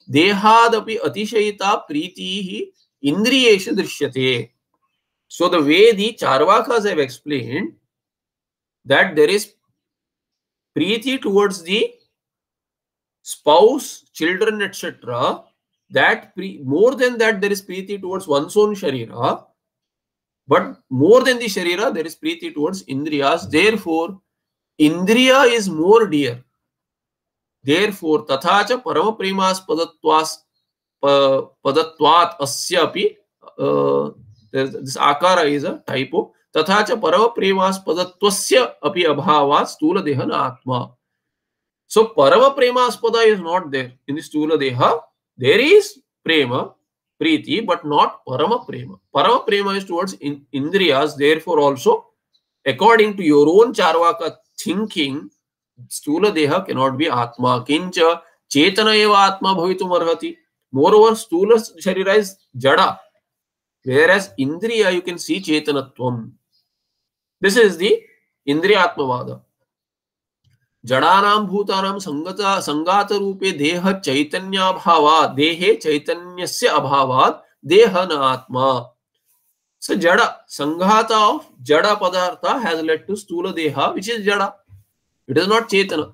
देहादपि अतिशयिता प्रीतिः इंद्रियेषु दृश्यते. So the way the Charvakas have explained that there is preeti towards the spouse, children, et cetera. That pre more than that there is preeti towards one's own sharira, but more than the sharira there is preeti towards indriyas. Therefore, indriya is more dear. Therefore, tathacha parama premaspadatwas padatvat asyapi. Uh, this akara is a typo. Tathacha parama premaspadatwasya api abhavat stula deha na atma. So parama premaspada is not there in the stula deha. There is prema, preeti, but not parama prema. Parama prema is towards in, indriyas. Therefore, also according to your own Charvaka thinking, stula deha cannot be atma. Kincha chetana eva atma bhavitum arhati. Moreover, stula sharira is jada, whereas indriya you can see chetanatvam. This is the indriyatmavada. जडानां भूतानां संगता संगात रूपे देह चैतन्याभावात् देहे चैतन्यस्य अभावात् देह न आत्मा. So jada, sanghata of jada padartha has led to stula deha, which is jada. It is not chetana.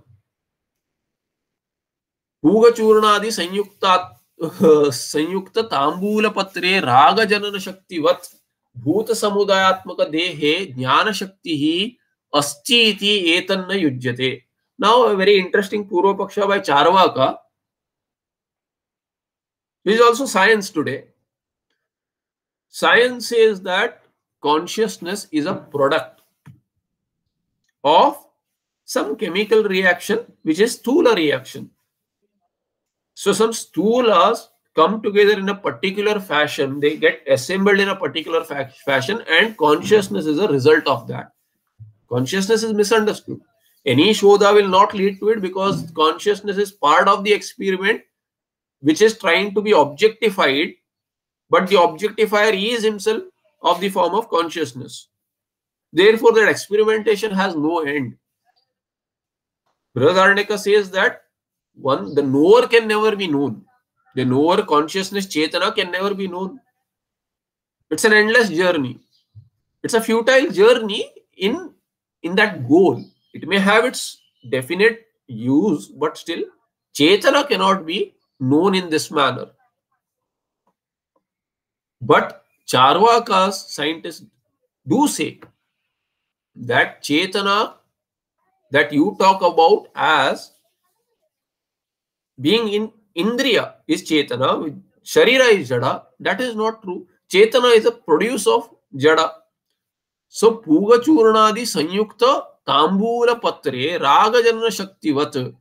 Puga churnadi sanyukta sanyukta tambula patre raga janana shaktivat bhuta samudayatmaka dehe jnana shaktihi asti iti etanna yujyate. Now a very interesting Purva Paksha by Charvaka, which is also science today. Science says that consciousness is a product of some chemical reaction, which is stula reaction. So some stulas come together in a particular fashion, they get assembled in a particular fa fashion, and consciousness is a result of that. Consciousness is misunderstood. Any Shodha will not lead to it because consciousness is part of the experiment which is trying to be objectified, but the objectifier is himself of the form of consciousness. Therefore, that experimentation has no end. Brihadaranyaka says that one, the knower can never be known. The knower, consciousness, Chetana can never be known. It's an endless journey. It's a futile journey in, in that goal. It may have its definite use, but still, Chetana cannot be known in this manner. But Charvakas, scientists, do say that Chetana that you talk about as being in Indriya is Chetana, Sharira is Jada. That is not true. Chetana is a produce of Jada. So, Puga Churnadi Sanyukta Tambula Patre Raga Janana Shaktivat.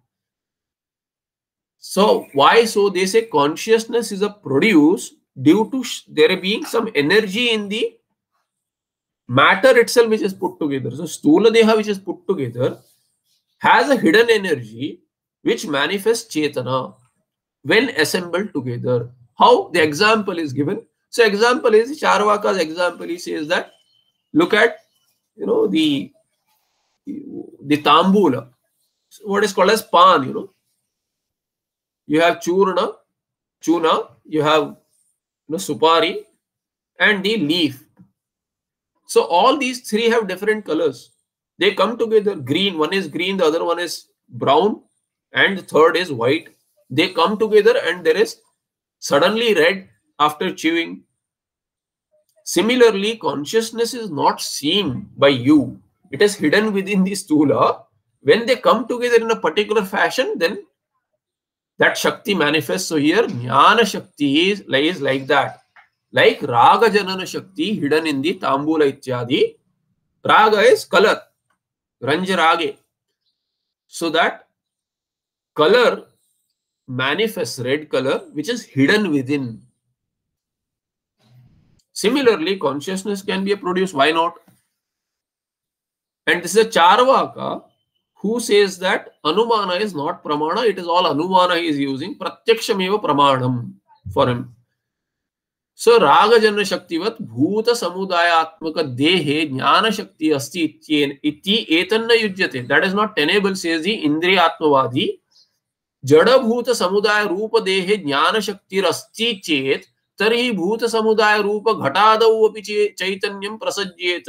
So, why so? They say consciousness is a produce due to there being some energy in the matter itself which is put together. So, Stula Deha which is put together has a hidden energy which manifests Chetana when assembled together. How? The example is given. So, example is Charvaka's example. He says that look at, you know, the the tambula, what is called as pan, you know. You have churna, chuna, you have, you know, supari, and the leaf. So all these three have different colors. They come together. Green, one is green, the other one is brown, and the third is white. They come together and there is suddenly red after chewing. Similarly, consciousness is not seen by you. It is hidden within the stula. When they come together in a particular fashion, then that Shakti manifests. So here, Jnana Shakti is, is like that. Like Raga Janana Shakti hidden in the Tambula Ityadi. Raga is color. Ranja Rage. So that color manifests red color, which is hidden within. Similarly, consciousness can be a produce. Why not? And this is a Charvaka who says that Anumana is not Pramana. It is all Anumana he is using. Pratyakshameva Pramanam for him. So, Raga Janana Shaktivat Bhuta Samudayatmaka Dehe Jnana Shakti Asti Iti Etanna Yujyate. That is not tenable, says the Indriyatmavadi. जड़भूत समुदाय रूप देहे ज्ञान शक्तिरस्ति चेत तर्हि भूत समुदाय रूप घटादौ अपि चैतन्यं प्रसज्येत.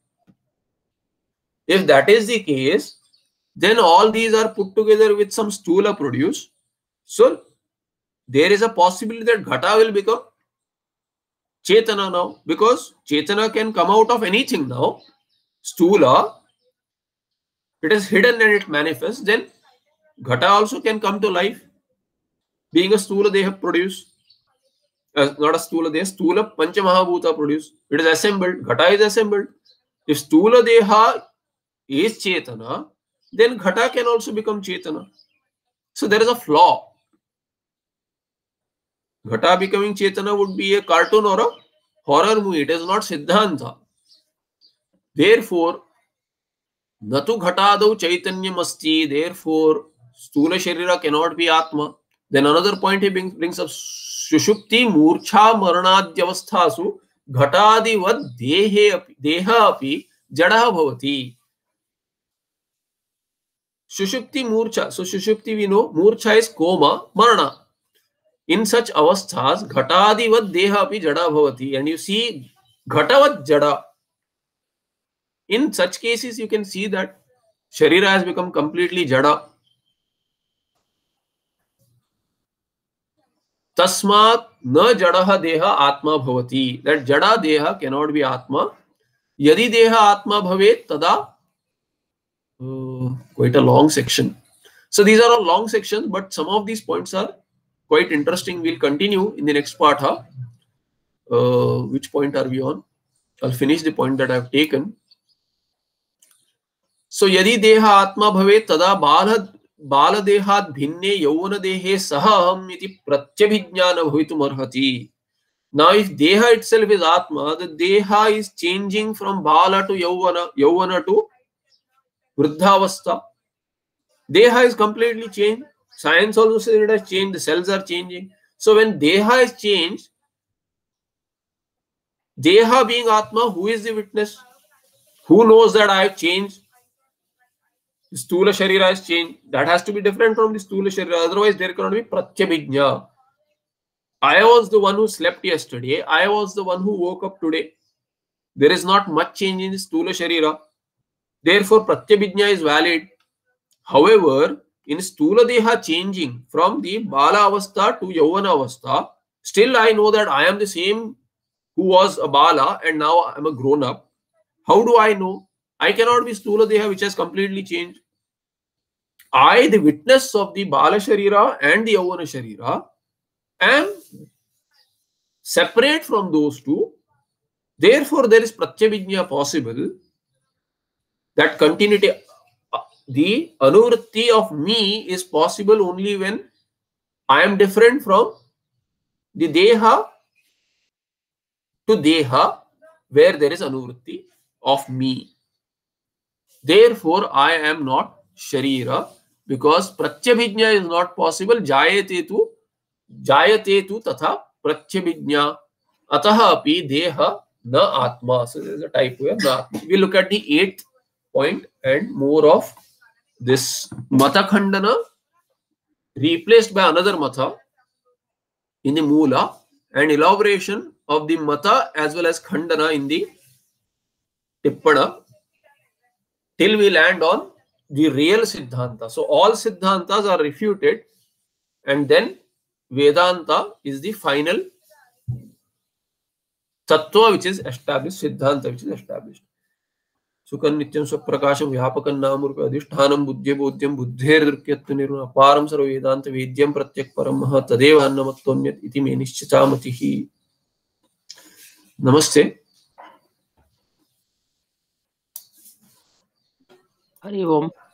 If that is the case, then all these are put together with some stula produce. So there is a possibility that ghata will become chetana now, because chetana can come out of anything now. Stula, it is hidden and it manifests. Then ghata also can come to life, being a stula they have produced. Uh, not a stula deha, stula pancha mahabhuta produced. It is assembled. Ghata is assembled. If stula deha is chetana, then ghata can also become chetana. So there is a flaw. Ghata becoming chetana would be a cartoon or a horror movie. It is not Siddhanta. Therefore, natu ghatadau chaitanyam asti. Therefore, stula sharira cannot be atma. Then another point he brings up: Sushupti murcha maranadyavasthasu ghatadivad dehe deha api jadaha bhavati. Sushupti murcha. So Sushupti we know, murcha is coma, marana. In such avasthas, ghatadivad deha api jada bhavati. And you see ghatavad jada. In such cases, you can see that sharira has become completely jada. Tasmat na jadaha deha atma bhavati. That jada deha cannot be atma. Yadi deha atma bhavet tada. Uh, quite a long section. So these are all long sections, but some of these points are quite interesting. We'll continue in the next part. Huh? Uh, which point are we on? I'll finish the point that I've taken. So yadi deha atma bhavet tada bala bala dehat bhinne yauvana dehe saha aham iti pratyabhijnana bhavitum arhati. Now if deha itself is atma, the deha is changing from bala to yauvana, yauvana to vruddhavastha. Deha is completely changed. Science also says it has changed. The cells are changing. So when deha is changed, deha being atma, who is the witness? Who knows that I have changed? The stula sharira has changed. That has to be different from the stula sharira. Otherwise, there cannot be pratyabhijna. I was the one who slept yesterday. I was the one who woke up today. There is not much change in the stula sharira. Therefore, pratyabhijna is valid. However, in stula deha changing from the bala avastha to yauvana avastha, still I know that I am the same who was a bala and now I am a grown up. How do I know? I cannot be stula deha which has completely changed. I, the witness of the bala sharira and the yauvana sharira, am separate from those two. Therefore, there is pratyabhijna possible. That continuity, the anuvritti of me is possible only when I am different from the deha to deha, where there is anuvritti of me. Therefore, I am not sharira, because pratyabhijna is not possible. Jayate tu, jayate tu tatha pratyabhijna. Ataha api deha na atma. So there is a type here, na atma. We look at the eighth point and more of this mata khandana replaced by another mata in the mula, and elaboration of the mata as well as khandana in the tippana, till we land on the real siddhanta. So all siddhantas are refuted, and then Vedanta is the final tattva which is established, siddhanta which is established. Sukhan nityam swaprakasham vyapakam namurupa adhishthanam buddhya bodhyam buddherkyatva niruna aparam sarva vedanta vedyam pratyak paramah tadeva annamattomyat iti me nishchitamatihi. Namaste. Hari Om.